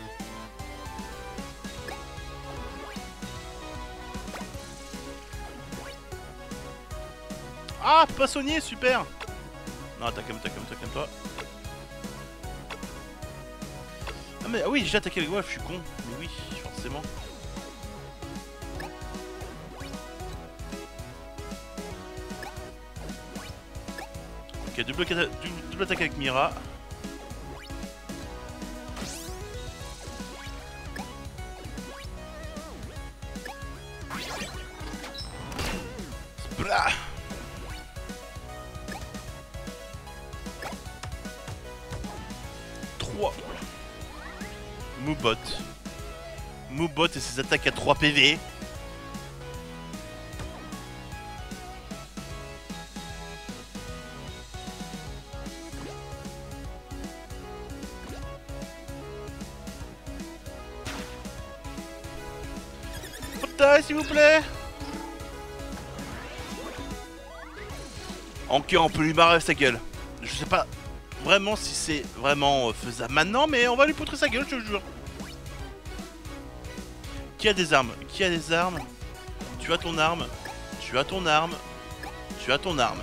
Ah, poissonnier, super! Non, t'as calme, t'as calme, t'as calme, toi. Ah mais ah oui, j'ai attaqué le golf, je suis con. Mais oui, forcément. Ok, double, double, double attaque avec Mira. Blah. trois. Moobot. Moobot et ses attaques à trois P V. Fauteuil, s'il vous plaît. Ok, on peut lui barrer sa gueule. Je sais pas vraiment si c'est vraiment euh, faisable maintenant, mais on va lui poutrer sa gueule, je te jure. Qui a des armes? Qui a des armes? Tu as ton arme. Tu as ton arme. Tu as ton arme.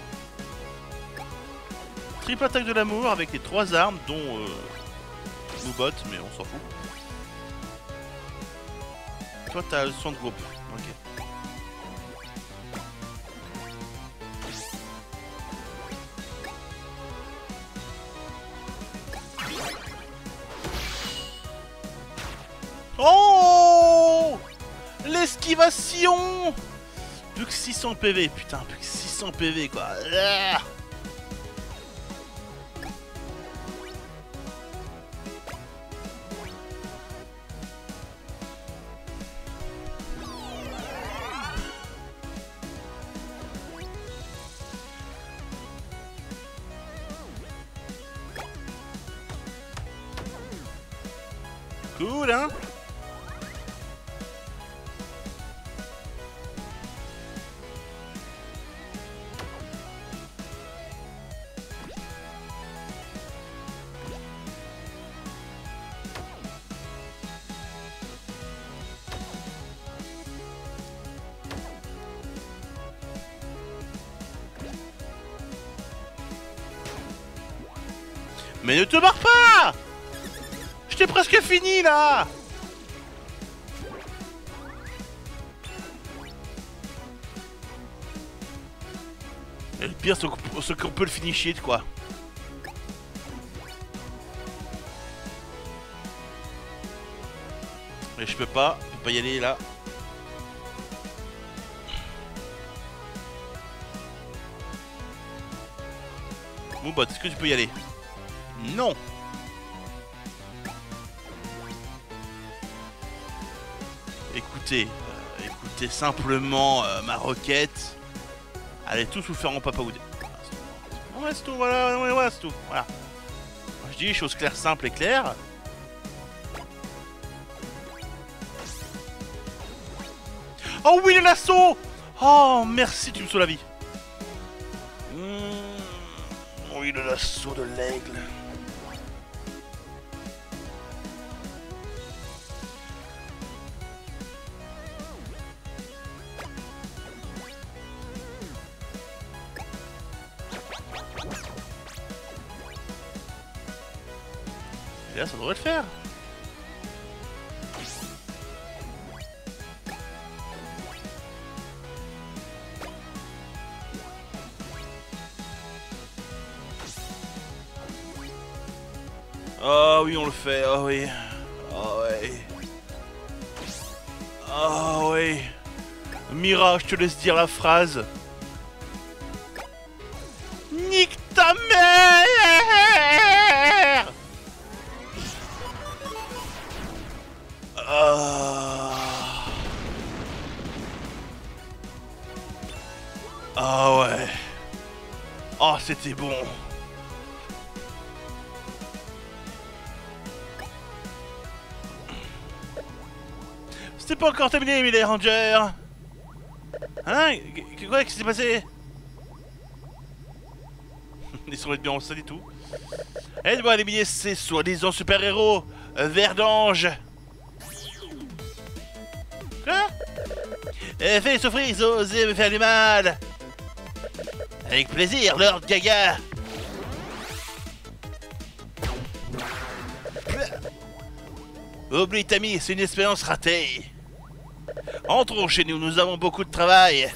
Triple attaque de l'amour avec les trois armes, dont euh, Moobot, mais on s'en fout. Toi, t'as le soin de groupe. Ok. Oh! L'esquivation! Plus que six cents P V, putain, plus que six cents P V, quoi. Ah! Cool, hein? Mais ne te barre pas! Je t'ai presque fini là! Et le pire, c'est qu'on peut le finish it, quoi. Mais je peux pas, je peux pas y aller là. Bon bah, est-ce que tu peux y aller? Non. Écoutez, euh, écoutez simplement euh, ma requête. Allez tous vous faire en papaoudé. Ouais, c'est tout, voilà, ouais, ouais, c'est tout, voilà. Je dis choses claires, simples et claires. Oh oui, le lasso! Oh, merci, tu me sauves la vie. Mmh, oui, le lasso de l'aigle. Et là, ça devrait le faire. Oh oui, on le fait, oh oui. Oh oui. Oh oui. Mira, je te laisse dire la phrase. Nique ta mère! Ah. Ah ouais. Oh, c'était bon. C'était pas encore terminé, mais les rangers. Hein? Quoi qui s'est passé? Ils sont bien ça et tout. Aide-moi à éliminer ces soi-disant super-héros verdange. Quoi? Eh, fais souffrir, ils ont osé me faire du mal. Avec plaisir, Lord Gaga. Oublie Tammy, c'est une expérience ratée. Entrons chez nous, nous avons beaucoup de travail.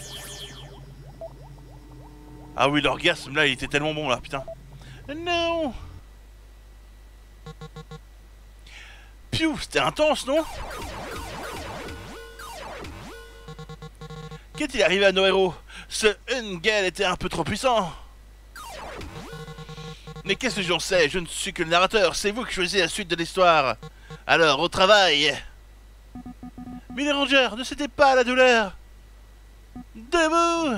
Ah oui, l'orgasme là, il était tellement bon là, putain. Non. Piou, c'était intense, non? Qu'est-il arrivé à nos héros? Ce Ungel était un peu trop puissant. Mais qu'est-ce que j'en sais? Je ne suis que le narrateur, c'est vous qui choisissez la suite de l'histoire. Alors, au travail. Mais les rangers, ne cédez pas à la douleur. Debout.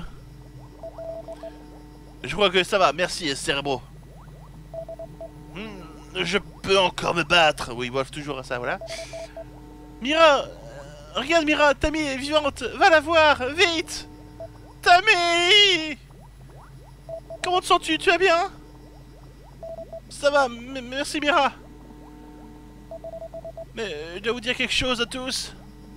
Je crois que ça va, merci, cérébro. Hmm, je peux encore me battre. Oui, bref, toujours à ça, voilà. Mira, regarde Mira, Tammy est vivante. Va la voir, vite. Tammy. Comment te sens-tu? Tu vas bien? Ça va, merci Mira. Mais je dois vous dire quelque chose à tous.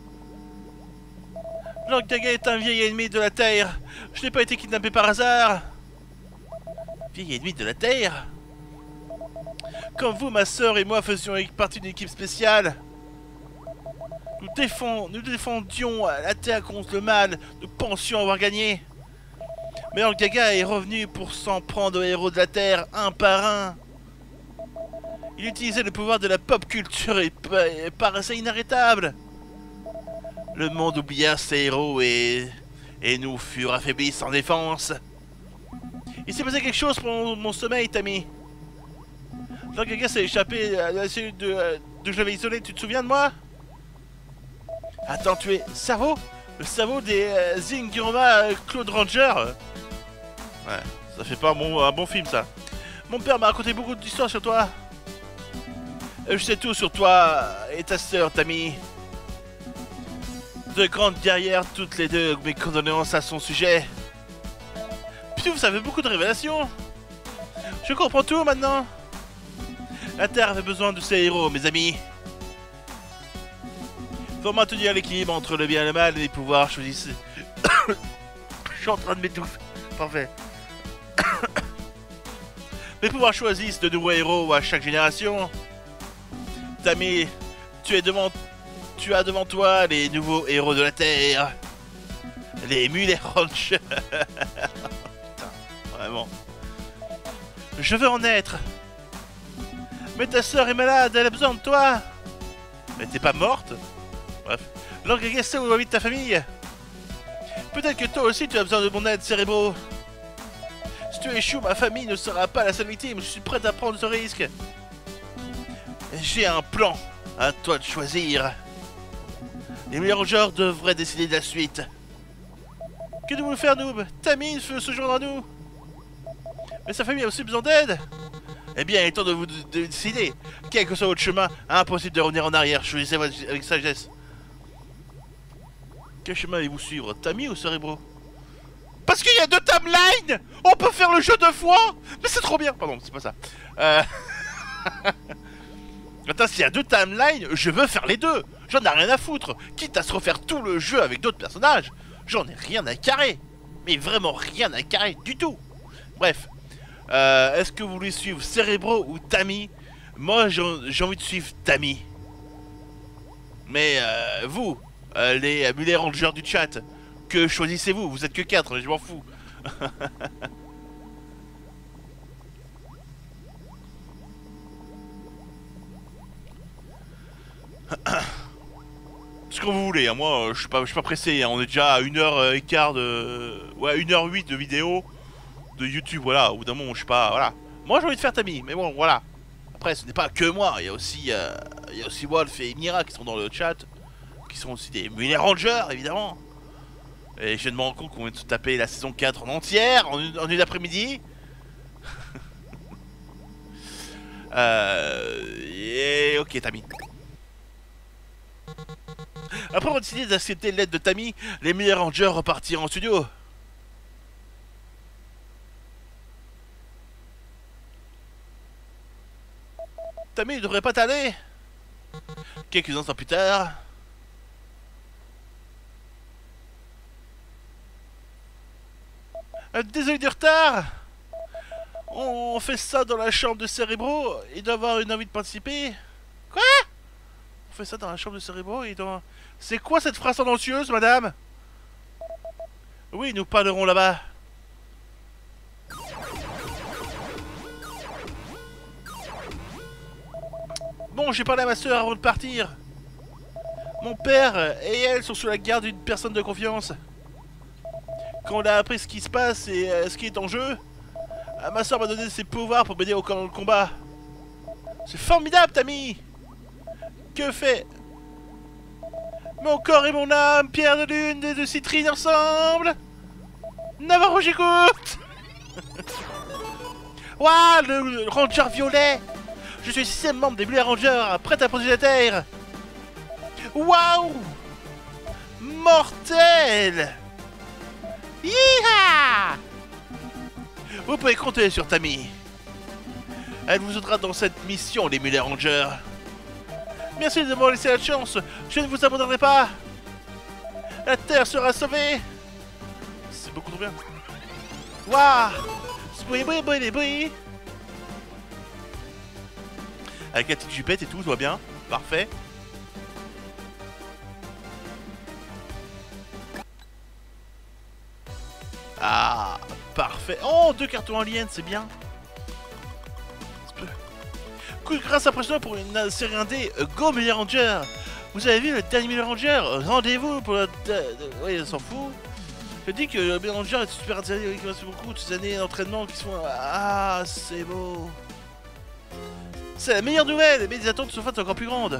Lord Gaga est un vieil ennemi de la Terre. Je n'ai pas été kidnappé par hasard. Vieil ennemi de la Terre? Comme vous, ma sœur et moi faisions partie d'une équipe spéciale. Nous, défend, nous défendions la Terre contre le mal. Nous pensions avoir gagné. Mais Lord Gaga est revenu pour s'en prendre aux héros de la Terre, un par un. Il utilisait le pouvoir de la pop culture et, et paraissait inarrêtable. Le monde oublia ses héros et, et nous furent affaiblis sans défense. Il s'est passé quelque chose pour mon, mon sommeil, Tammy. Lord Gaga s'est échappé à la cellule de, de je l'avais isolé, tu te souviens de moi? Attends, tu es cerveau? Le cerveau des euh, Zingiroma euh, Claude Ranger? Ouais, ça fait pas un bon, un bon film, ça. Mon père m'a raconté beaucoup d'histoires sur toi. Je sais tout sur toi et ta sœur, Tammy. De grandes guerrières, toutes les deux, mes condoléances à son sujet. Puis vous savez beaucoup de révélations. Je comprends tout maintenant. La Terre avait besoin de ses héros, mes amis. Faut maintenir l'équilibre entre le bien et le mal et les pouvoirs choisissez. Je suis en train de m'étouffer. Parfait. Les pouvoirs choisissent de nouveaux héros à chaque génération. Tammy, tu es devant... Tu as devant toi les nouveaux héros de la Terre. Les Muller Rangers. Putain, vraiment. Je veux en être. Mais ta sœur est malade, elle a besoin de toi. Mais t'es pas morte? Bref. L'organisation ou de ta famille. Peut-être que toi aussi tu as besoin de mon aide, Cérébro. Si tu échoues, ma famille ne sera pas la seule victime. Je suis prête à prendre ce risque. J'ai un plan. À toi de choisir. Les meilleurs Rangers devraient décider de la suite. Que devons-nous faire, Noob? Tammy veut se joindre à nous. Mais sa famille a aussi besoin d'aide. Eh bien, il est temps de vous de, de décider. Quel que soit votre chemin, impossible de revenir en arrière. Choisissez avec sagesse. Quel chemin allez-vous suivre? Tammy ou Cérébro? Parce qu'il y a deux timelines. On peut faire le jeu deux fois. Mais c'est trop bien. Pardon, c'est pas ça. Euh... Attends, s'il y a deux timelines, je veux faire les deux. J'en ai rien à foutre. Quitte à se refaire tout le jeu avec d'autres personnages, j'en ai rien à carrer. Mais vraiment rien à carrer du tout. Bref. Euh, Est-ce que vous voulez suivre Cérébro ou Tammy? Moi, j'ai envie de suivre Tammy. Mais euh, vous, euh, les Muller Rangers du chat, que choisissez-vous? Vous êtes que quatre, je m'en fous. Ce que vous voulez, hein. Moi je suis pas, je suis pas pressé, hein. On est déjà à une heure quinze de... Ouais, une heure huit de vidéo de YouTube, voilà, au bout d'un moment je suis pas... Voilà. Moi j'ai envie de faire Tammy, mais bon, voilà. Après ce n'est pas que moi, il y a aussi... Euh, il y a aussi Wolf et Mira qui sont dans le chat, qui sont aussi des Muller Rangers, évidemment. Et je viens de me rendre compte qu'on vient de se taper la saison quatre en entière, en une, en une après-midi. euh... Et... Ok, Tammy. Après avoir décidé d'accepter l'aide de Tammy, les Muller Rangers repartirent en studio. Tammy ne devrait pas t'aller. Quelques instants plus tard... Désolé du retard. On fait ça dans la chambre de Cérébro. Il doit avoir une envie de participer. Quoi? On fait ça dans la chambre de Cérébro. Il doit... C'est quoi cette phrase tendancieuse, madame? Oui, nous parlerons là-bas. Bon, j'ai parlé à ma soeur avant de partir. Mon père et elle sont sous la garde d'une personne de confiance. Quand on a appris ce qui se passe et euh, ce qui est en jeu, euh, ma soeur m'a donné ses pouvoirs pour m'aider au combat. C'est formidable, Tammy. Que fait mon corps et mon âme, pierre de lune et de citrine ensemble. Navarro, j'écoute. Waouh, le, le Ranger violet. Je suis le sixième membre des Muller Rangers, prêt à poser la terre. Waouh, mortel. Yeeha! Vous pouvez compter sur Tammy. Elle vous aidera dans cette mission, les Muller Rangers. Merci de m'avoir laissé la chance. Je ne vous abandonnerai pas. La Terre sera sauvée. C'est beaucoup trop bien. Waouh! Boui, boui, boui, boui. Avec la petite jupette et tout, tout va bien. Parfait. Ah, parfait. Oh, deux cartons aliens, c'est bien. Coup de grâce impressionnant pour une série indé, Go Muller Ranger. Vous avez vu le dernier Muller Ranger? Rendez-vous pour le... Oui, elle s'en fout. Je dis que le Muller Ranger est super intéressant, qui reste beaucoup de ces années d'entraînement qui sont... Ah, c'est beau. C'est la meilleure nouvelle, mais les attentes sont faites encore plus grandes.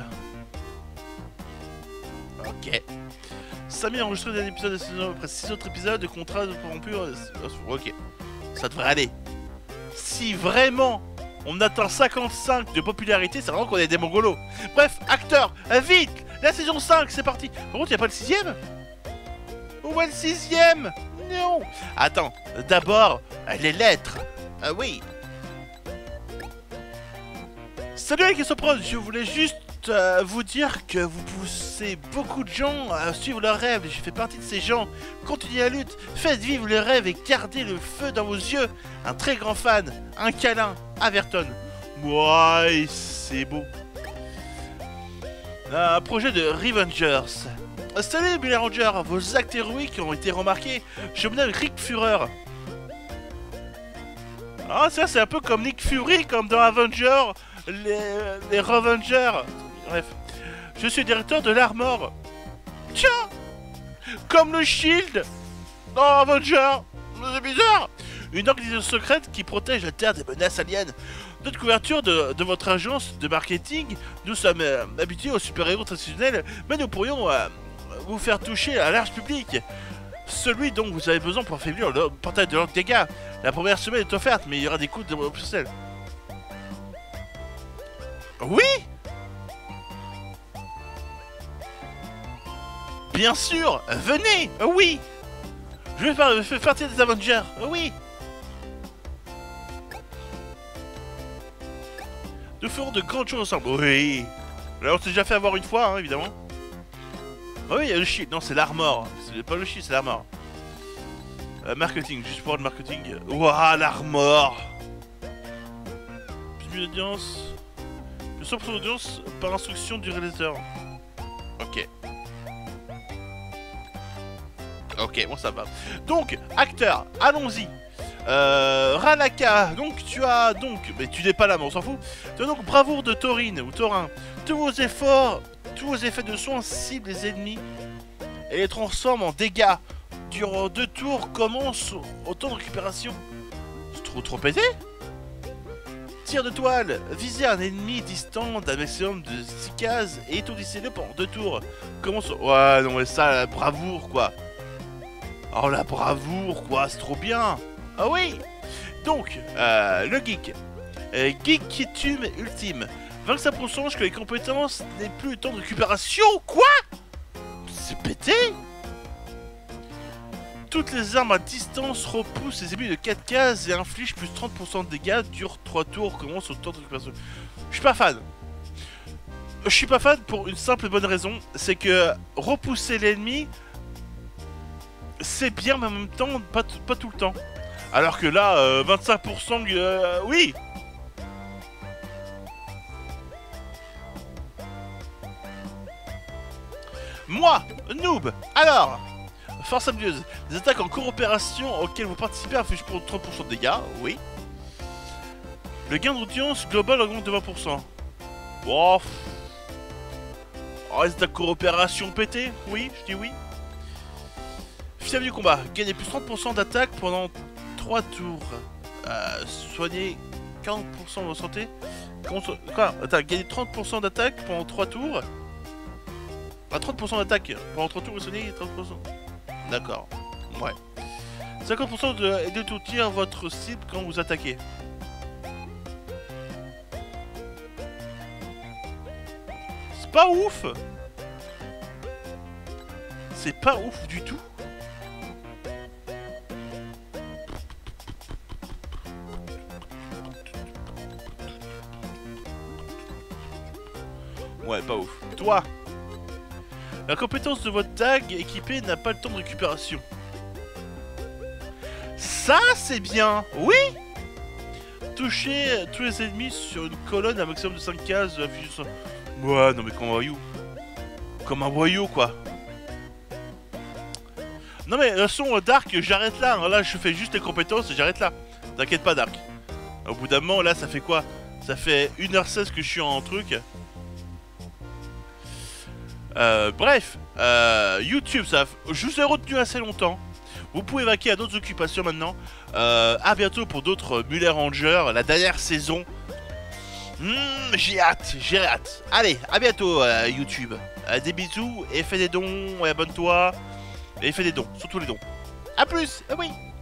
Ok. Samy a enregistré un épisode de saison après six autres épisodes de contrat de corrompu. Ok. Ça devrait aller. Si vraiment on atteint cinquante-cinq de popularité, c'est vraiment qu'on est des mongolos. Bref, acteurs, vite. La saison cinq, c'est parti. Par contre, il n'y a pas le sixième. Où est le sixième? Non. Attends, d'abord, les lettres. Ah oui. Salut avec Soprod, je voulais juste juste euh, vous dire que vous poussez beaucoup de gens à suivre leurs rêves. Je fais partie de ces gens. Continuez la lutte, faites vivre les rêves et gardez le feu dans vos yeux. Un très grand fan, un câlin, Averton. Ouais, c'est beau. Un projet de Revengers. Salut les Rangers, vos actes héroïques ont été remarqués. Je me nomme Rick Führer. Ah, ça c'est un peu comme Nick Fury, comme dans Avengers, les, les Revengers. Bref, je suis directeur de l'Armor. Tiens, comme le Shield dans Avengers. C'est bizarre. Une organisation secrète qui protège la Terre des menaces aliens. Notre couverture de, de votre agence de marketing, nous sommes euh, habitués aux super-héros traditionnels, mais nous pourrions euh, vous faire toucher à large public. Celui dont vous avez besoin pour affaiblir le portail de l'ordre dégâts. La première semaine est offerte, mais il y aura des coûts de personnel. Oui. Bien sûr. Venez. Oui. Je vais faire, faire partie des Avengers. Oui. Nous ferons de grandes choses ensemble. Oui. Là, on s'est déjà fait avoir une fois, hein, évidemment. Oh oui, il y a le shield. Non, c'est l'armor. C'est pas le shield, c'est l'armor. Euh, marketing, juste pour le marketing. Ouah, l'armor. Plus d'audience. Plus cent pour cent d'audience par instruction du réalisateur. Ok. Ok, bon, ça va. Donc, acteur, allons-y. Euh, Ranaka, donc tu as donc, mais tu n'es pas là, mais on s'en fout. Tu as donc bravoure de Taurine ou Taurin. Tous vos efforts, tous vos effets de soin ciblent les ennemis et les transforment en dégâts. Durant deux tours, commence au temps de récupération. C'est trop trop pété. Tir de toile, visez un ennemi distant d'un maximum de six cases et étourdissez-le pendant deux tours. Commence. Ouais, non, mais ça, la bravoure quoi. Oh la bravoure quoi, c'est trop bien. Ah oui. Donc, euh, le geek. Euh, geek qui tue mais ultime. vingt-cinq pour cent que les compétences n'aient plus le temps de récupération. Quoi? C'est pété. Toutes les armes à distance repoussent les ennemis de quatre cases et infligent plus trente pour cent de dégâts. Dure trois tours, commence au temps de récupération. Je suis pas fan. Je suis pas fan pour une simple et bonne raison. C'est que repousser l'ennemi, c'est bien, mais en même temps, pas, pas tout le temps. Alors que là, euh, vingt-cinq pour cent, euh, oui. Moi, noob. Alors, force amuseuse. Des attaques en coopération auxquelles vous participez infligent pour trente pour cent de dégâts, oui. Le gain d'audience global augmente de vingt pour cent. Oh, oh les attaques coopération pété, oui, je dis oui. Fiable du combat, gagnez plus trente pour cent d'attaque pendant trois tours. Euh, soignez quarante pour cent de votre santé. Comment so quoi? Attends, gagnez trente pour cent d'attaque pendant trois tours. Ah, trente pour cent d'attaque pendant trois tours, vous soignez trente pour cent. D'accord, ouais. cinquante pour cent de, de tout tir votre cible quand vous attaquez. C'est pas ouf. C'est pas ouf du tout. Ouais, pas ouf. Toi, la compétence de votre tag équipé n'a pas le temps de récupération. Ça, c'est bien. Oui. Toucher tous les ennemis sur une colonne à un maximum de cinq cases. Ouais, non mais comme un voyou. Comme un voyou, quoi. Non mais, de toute façon, Dark, j'arrête là. Là, je fais juste les compétences et j'arrête là. T'inquiète pas, Dark. Au bout d'un moment, là, ça fait quoi? Ça fait une heure seize que je suis en truc. Euh, bref, euh, YouTube, ça, je vous ai retenu assez longtemps. Vous pouvez vaquer à d'autres occupations maintenant. Euh, à bientôt pour d'autres Muller Rangers, la dernière saison. Mmh, j'ai hâte, j'ai hâte. Allez, à bientôt euh, YouTube. Euh, des bisous et fais des dons et abonne-toi. Et fais des dons, surtout les dons. A plus, oui.